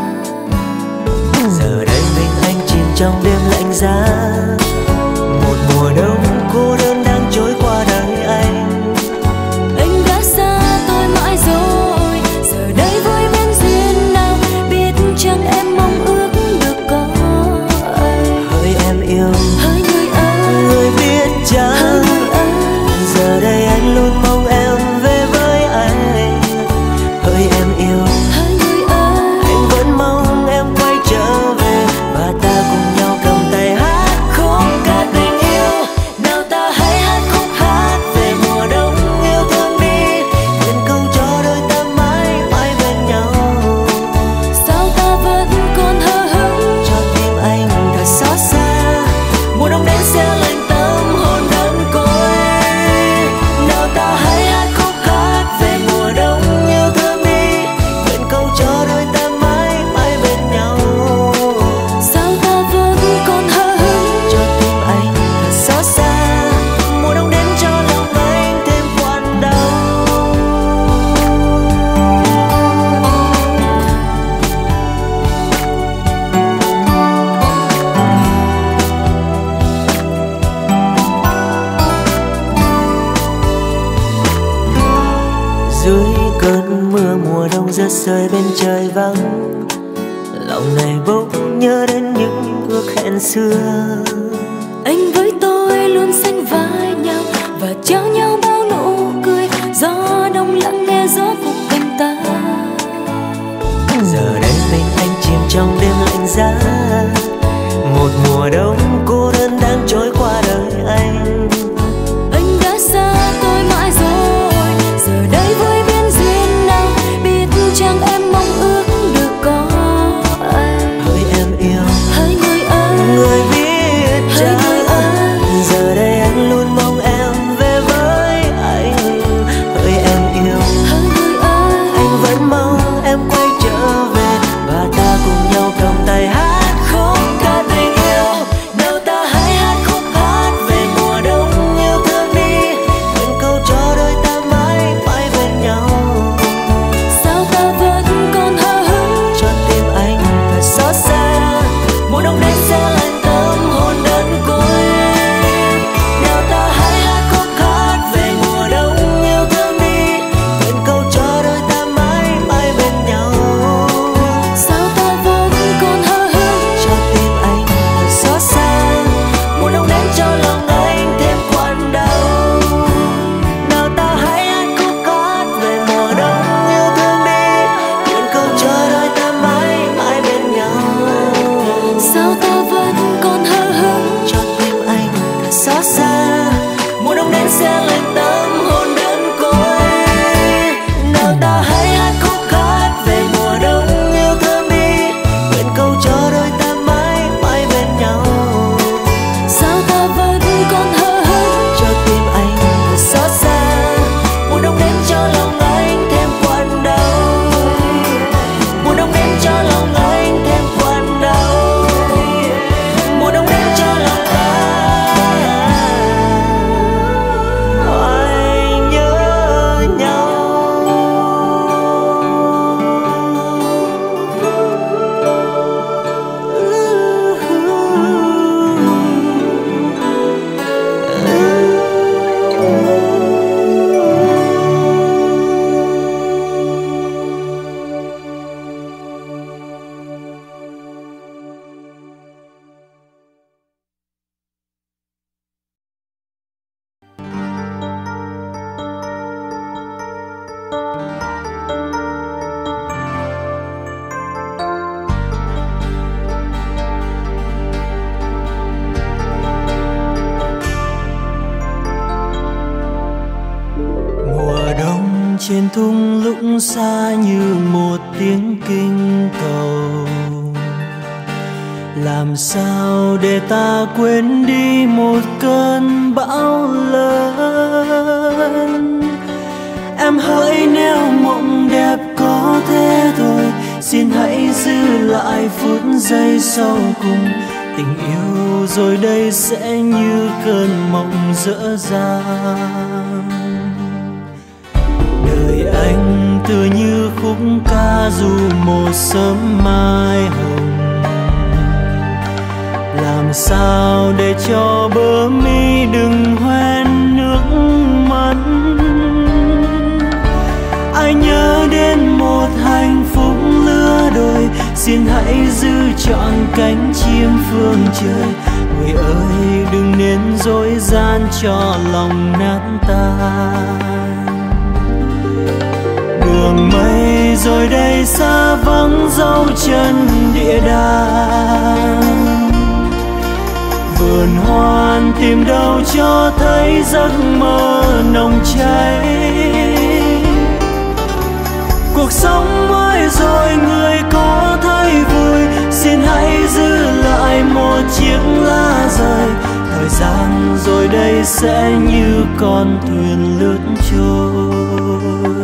Giờ đây mình anh chìm trong đêm lạnh giá. Một mùa đông cô đơn đang trôi qua đời anh. Anh đã xa tôi mãi rồi, giờ đây với bên duyên nào biết chăng em mong ước được có anh. Hỡi em yêu, hỡi người ơi, người biết chăng giờ đây anh luôn mong em về với anh. Hỡi em yêu, hỡi người ơi, anh vẫn mong em quay trở về và ta cùng nhau cầm tay hát khúc ca tình yêu. Nào ta hãy giờ rơi bên trời vắng, lòng này bỗng nhớ đến những ước hẹn xưa. Anh với tôi luôn sánh vai nhau và trao nhau bao nụ cười, gió đông lặng nghe gió phục tình ta. Giờ đây mình anh chìm trong đêm lạnh giá, một mùa đông cô đơn đang trôi qua đời anh. Anh đã xa tôi mãi rồi, giờ đây với biên duyên nào, biết chăng em mong ước được có anh. Hỡi em yêu, hỡi người ơi, người biết chăng giờ đây anh luôn mong em về với anh. Hỡi em yêu, hỡi người ơi, anh vẫn mong em quay trở về và ta cùng nhau cầm tay hát khúc ca tình yêu. Nào ta hãy hát khúc hát về mùa đông yêu thương đi, nguyện cầu cho đôi ta mãi mãi bên nhau. sao ta vẫn còn hờ hững Cho tim anh thật xót xa, mùa đông đến sẽ lạnh tâm hồn đơn côi. Nào ta hãy hát khúc hát về mùa đông yêu thương đi, nguyện cầu cho đôi ta mãi mãi bên nhau. sao ta vẫn còn hờ hững Cho tim anh thật xót xa, mùa đông đến cho lòng anh thêm quặn đau. Nào ta hãy hát khúc hát về mùa đông yêu thương đi, nguyện cầu cho đôi ta mãi mãi bên nhau. sao ta vẫn còn hờ hững Cho tim anh thật xót xa, mùa đông đến sẽ lạnh tâm hồn đơn côi. Nào ta hãy hát khúc hát về mùa đông yêu thương đi, nguyện cầu cho đôi ta mãi mãi bên nhau. sao ta vẫn còn hờ hững Cho tim anh thật xót xa, mùa đông đến cho lòng anh thêm quặn đau. Mùa đông đến cho lòng anh thêm quặn đau. Mùa đông đến cho lòng anh nhớ nhau. Mùa đông trên thung lũng xa như một tiếng kinh cầu. Làm sao để ta quên đi một cơn bão lớn. Em hỡi nếu mộng đẹp có thế thôi, xin hãy giữ lại phút giây sau cùng. Tình yêu rồi đây sẽ như cơn mộng dở dang. Đời anh tựa như khúc ca ru một sớm mai hồng. Làm sao để cho bờ mi đừng hoen nước mắt. Ai nhớ đến một hạnh phúc lứa đôi, xin hãy giữ trọn cánh chim phương trời. Người ơi đừng nên dối gian cho lòng nát tan. Đường mây rồi đây xa vắng dấu chân địa đàng. Vườn hoan tìm đâu cho thấy giấc mơ nồng cháy. Cuộc sống mới rồi người có thấy vui, xin hãy giữ lại một chiếc lá rơi. Thời gian rồi đây sẽ như con thuyền lướt trôi.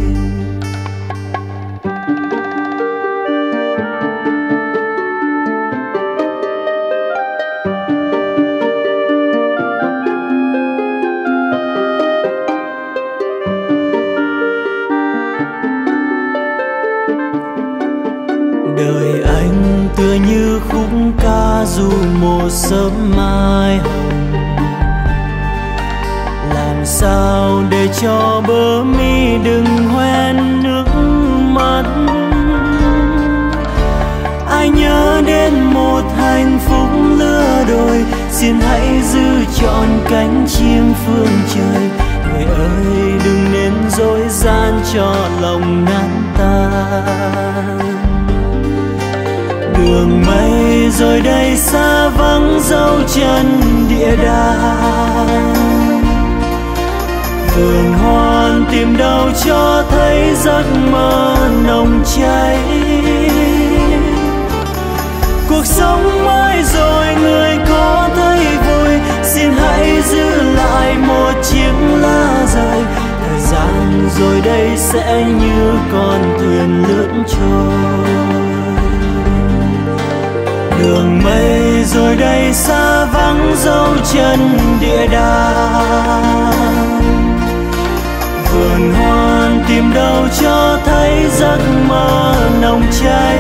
Đời anh tựa như khúc ca ru một sớm mai hồng. Làm sao để cho bờ mi đừng hoen nước mắt. xin hãy giữ trọn cánh chim phương trời. Người ơi đừng nên dối gian cho lòng nát tan. Đường mây rồi đây xa vắng dấu chân địa đàng. Vườn hoan tìm đâu cho thấy giấc mơ nồng cháy. Cuộc sống mới rồi người có thấy vui, xin hãy giữ lại một chiếc lá rơi. Thời gian rồi đây sẽ như con thuyền lướt trôi. Đường mây rồi đây xa vắng dấu chân địa đàng. Vườn hoan tìm đâu cho thấy giấc mơ nồng cháy.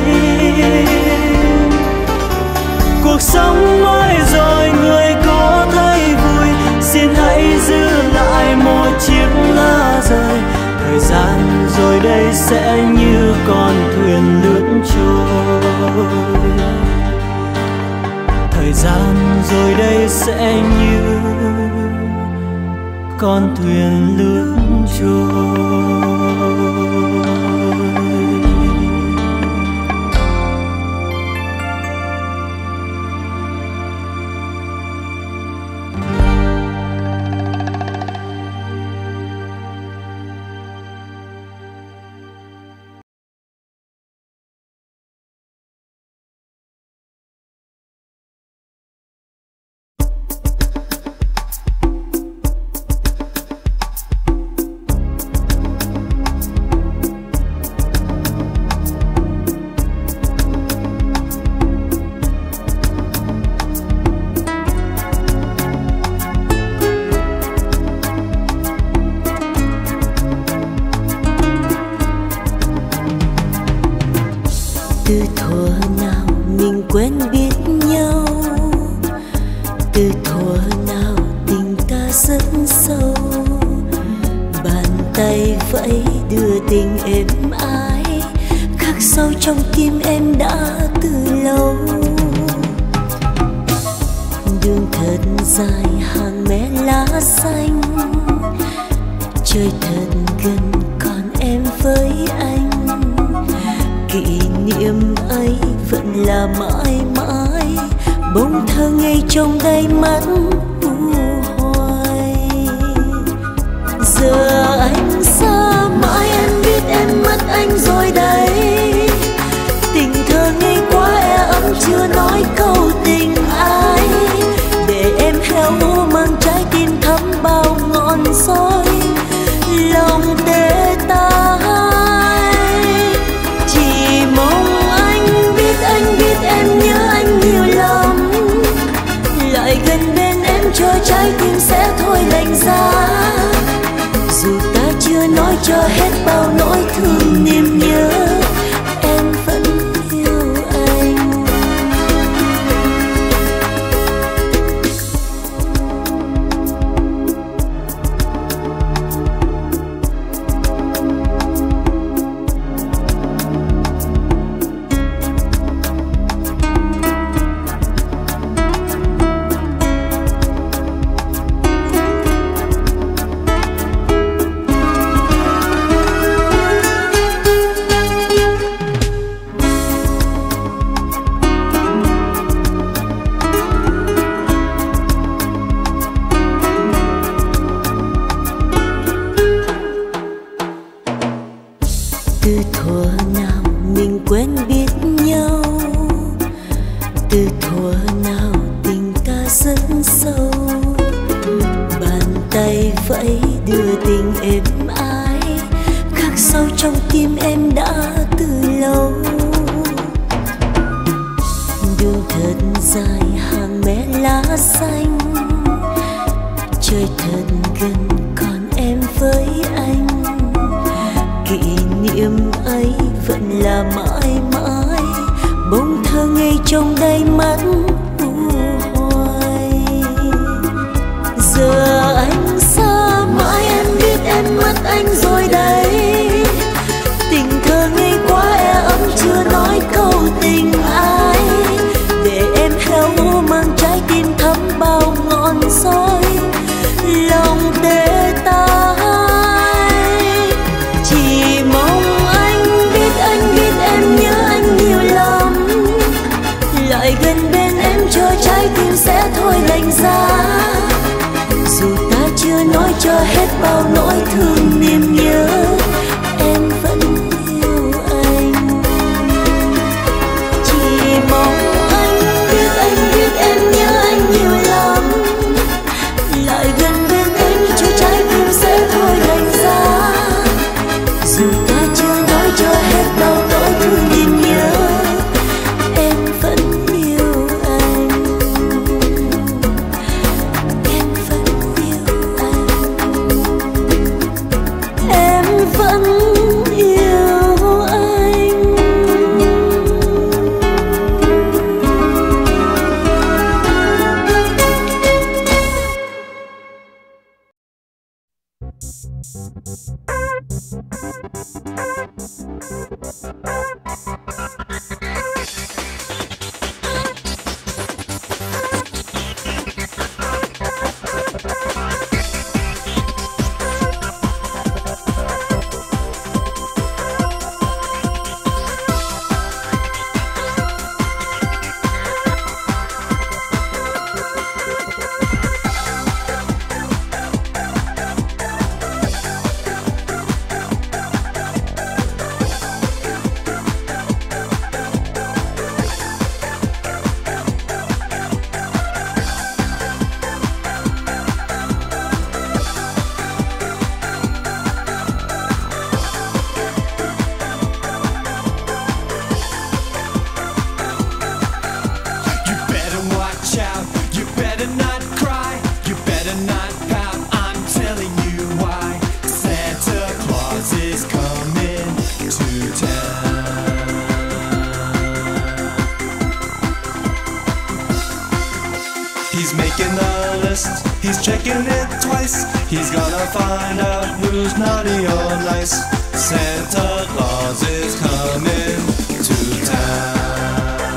Cuộc sống mới rồi người có thấy vui, xin hãy giữ lại một chiếc lá rơi. Thời gian rồi đây sẽ như con thuyền lướt trôi. Thời gian rồi đây sẽ như con thuyền lướt trôi. Từ thuở nào mình quen biết nhau, từ thuở nào tình ta rất sâu. Bàn tay vẫy đưa tình êm ái, khắc sâu trong tim em đã từ lâu. Đường thật dài hàng mé lá xanh, trời thật gần còn em với anh. Kỷ niệm ấy vẫn là mãi mãi, bông thơ ngây trong đáy mắt u hoài. Giờ anh xa mãi em biết em mất anh rồi đây. Tình thơ ngây quá e ấm chưa nói câu tình ai, để em heo mang trái tim thấm bao ngọn soi. Lòng tê tái chỉ mong anh biết em nhớ anh nhiều lắm. Lại gần bên em cho trái tim sẽ thôi lạnh giá. Dù ta chưa nói cho hết bao nỗi thương niềm nhớ, em vẫn yêu anh. Từ thuở nào mình quen biết nhau, từ thuở nào tình ta rất sâu. Bàn tay vẫy đưa tình êm ái, khắc sâu trong tim em đã từ lâu. Đường thật dài hàng mé lá xanh, trời thật gần còn em với anh. Kỷ niệm ấy vẫn là mãi mãi, bông thơ ngây trong đáy mắt u hoài. Giờ anh xa mãi em biết em mất anh rồi đây. Tình thơ ngây quá e ấm chưa nói câu tình ai, để em heo mang trái tim thấm bao hết bao nỗi thương niềm nhớ. Em vẫn yêu anh, chỉ mong anh biết em nhớ anh nhiều lắm. Lại gần bên anh cho trái tim sẽ thôi đành ra. Dù ta chưa nói cho hết bao nỗi thương niềm nhớ, em vẫn yêu anh, em vẫn yêu anh, em vẫn yêu anh. He's making a list, he's checking it twice. He's gonna find out who's naughty or nice. Santa Claus is coming to town.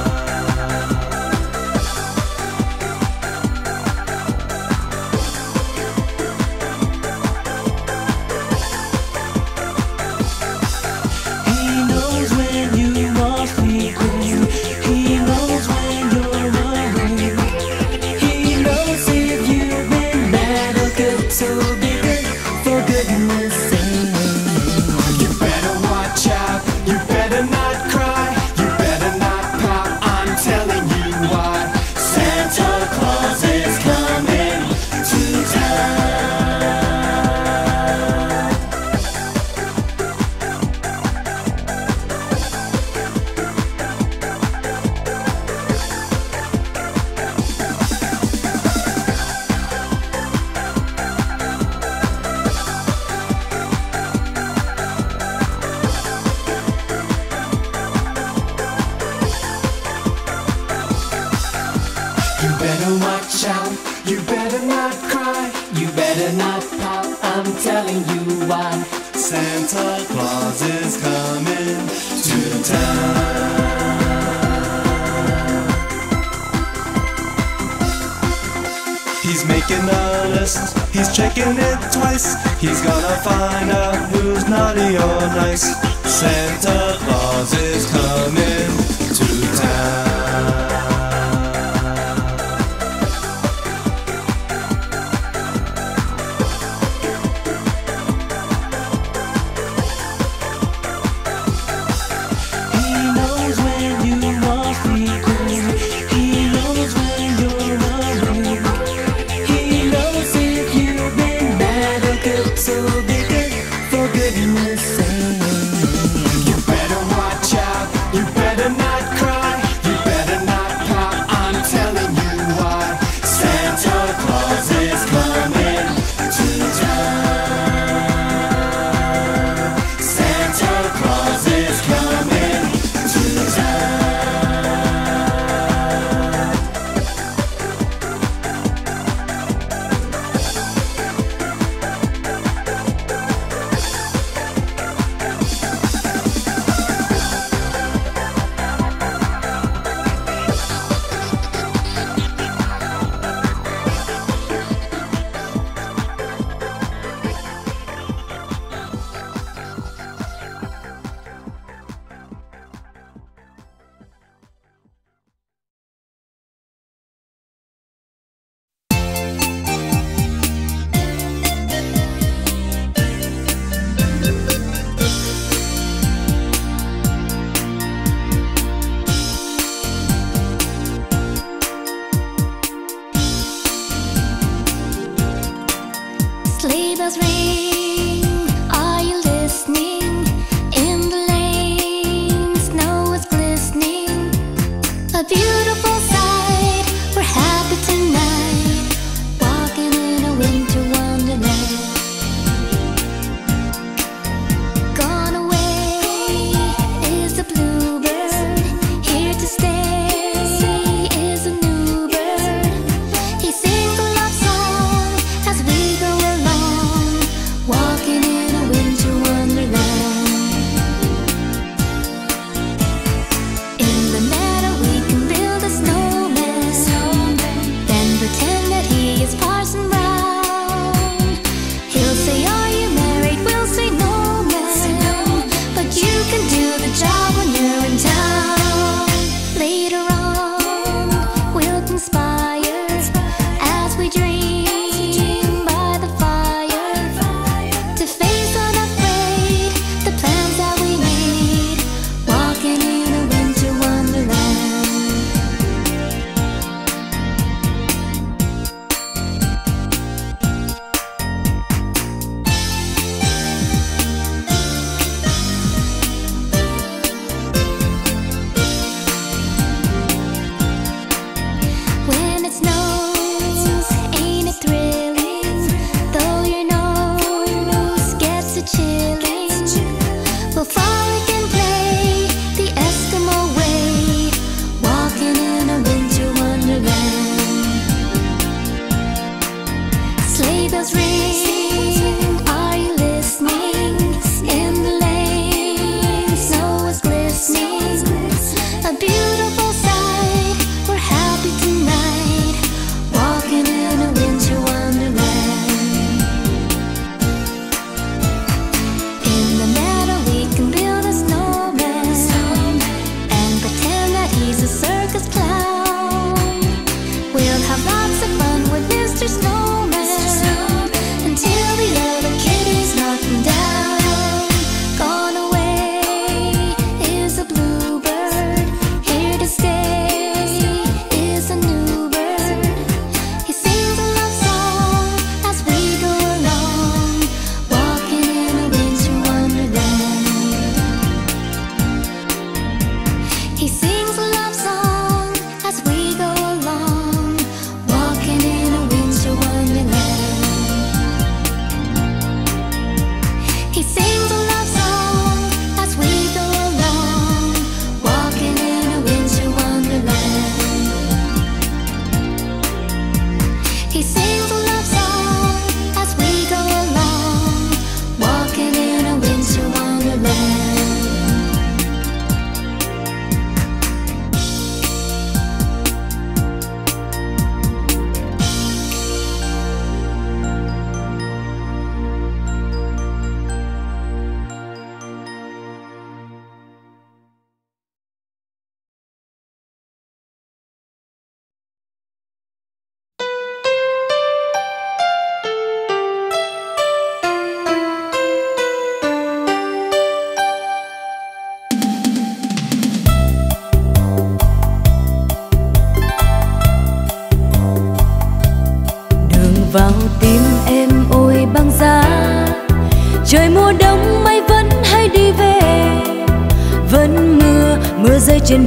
He knows when you are feeling. He knows when you're worried. He knows if you've been bad or good. So be good, for goodness sake. You better watch out, you better not cry, you better not pout, I'm telling you why. Santa Claus is coming to town. You better watch out, you better not cry, you better not pout, I'm telling you why. Santa Claus is coming to town. He's making a list, he's checking it twice. He's gonna find out who's naughty or nice. Santa Claus is coming to town. He knows when you are feeling. He knows when you're worried. He knows if you've been bad or good. So be good, for goodness sake. You better watch out, you better not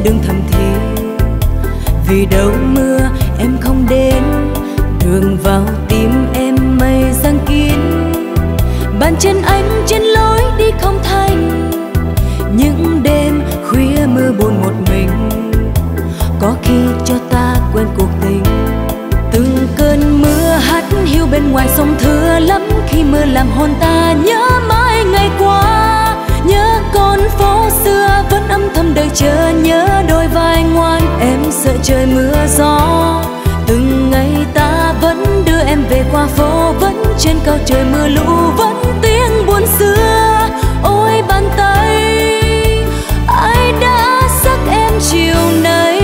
đường thầm thì. Vì đâu mưa em không đến, đường vào tim em mây giăng kín. Bàn chân anh trên lối đi không thành, những đêm khuya mưa buồn một mình. Có khi cho ta quên cuộc tình. Từng cơn mưa hắt hiu bên ngoài sông thưa lắm, khi mưa làm hồn ta nhớ mãi ngày qua. Nhớ con phố xưa vẫn âm thầm đợi chờ, nhớ đôi vai ngoan em sợ trời mưa gió. Từng ngày ta vẫn đưa em về qua phố, vẫn trên cao trời mưa lũ, vẫn tiếng buồn xưa. Ôi bàn tay ai đã sắc em chiều nay,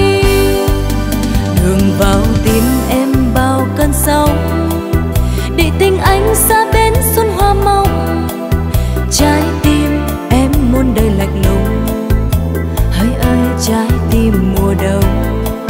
đường vào tim em bao cơn sóng, để tình anh xa bên xuân hoa mộng. Trái tim em muôn đời lạnh lùng, hỡi ơi trái tim mùa đông.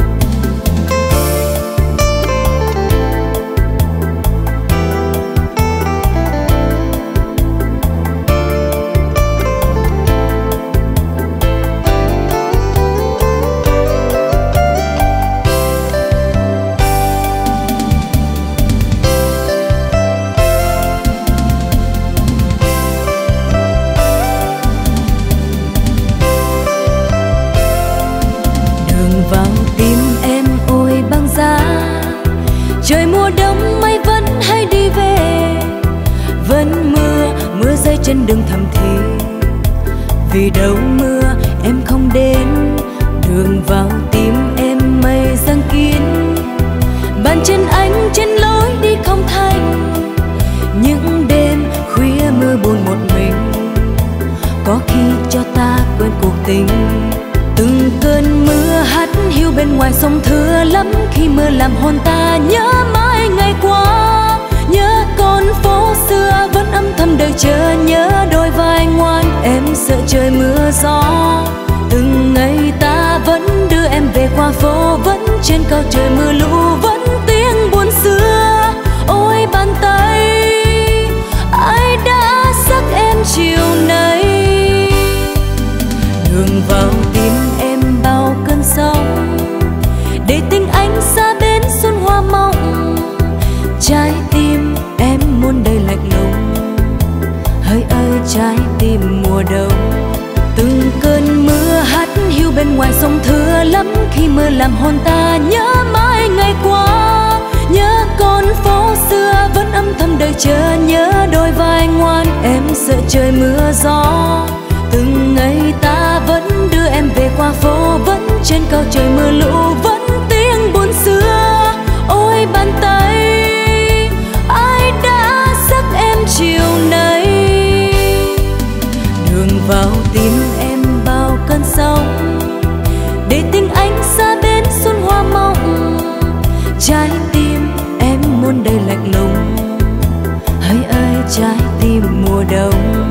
Trời mùa đông mây vẫn hay đi về, vẫn mưa rơi trên đường thầm thì. Vì đâu mưa em không đến, đường vào tim em mây giăng kín. Bàn chân anh trên lối đi không thành, những đêm khuya mưa buồn một mình. Có khi cho ta quên cuộc tình. Từng cơn mưa hắt hiu bên ngoài sông thưa lắm, khi mưa làm hồn ta nhớ mãi ngày qua. Nhớ con phố xưa vẫn âm thầm đợi chờ, nhớ đôi vai ngoan em sợ trời mưa gió. Từng ngày ta vẫn đưa em về qua phố, vẫn trên cao trời mưa lũ, vẫn tiếng buồn xưa. Ôi bàn tay ai đã sắc em chiều nay, đường vào tim em bao cơn sóng, để tình anh xa bên xuân hoa mộng. Trái tim em muôn đời lạnh lùng, hỡi ơi trái tim mùa đông. Từng cơn mưa hắt hiu bên ngoài sông thưa lắm, khi mưa làm hồn ta nhớ mãi ngày qua. Nhớ con phố xưa vẫn âm thầm đợi chờ, nhớ đôi vai ngoan em sợ trời mưa gió. Từng ngày ta vẫn đưa em về qua phố, vẫn trên cao trời mưa lũ, vẫn tiếng buồn xưa. Ôi bàn tay ai đã sắc em chiều nay, đường vào tim em bao cơn sóng, để tình anh xa bên xuân hoa mộng. Trái tim em muôn đời lạnh lùng, hỡi ơi trái tim mùa đông.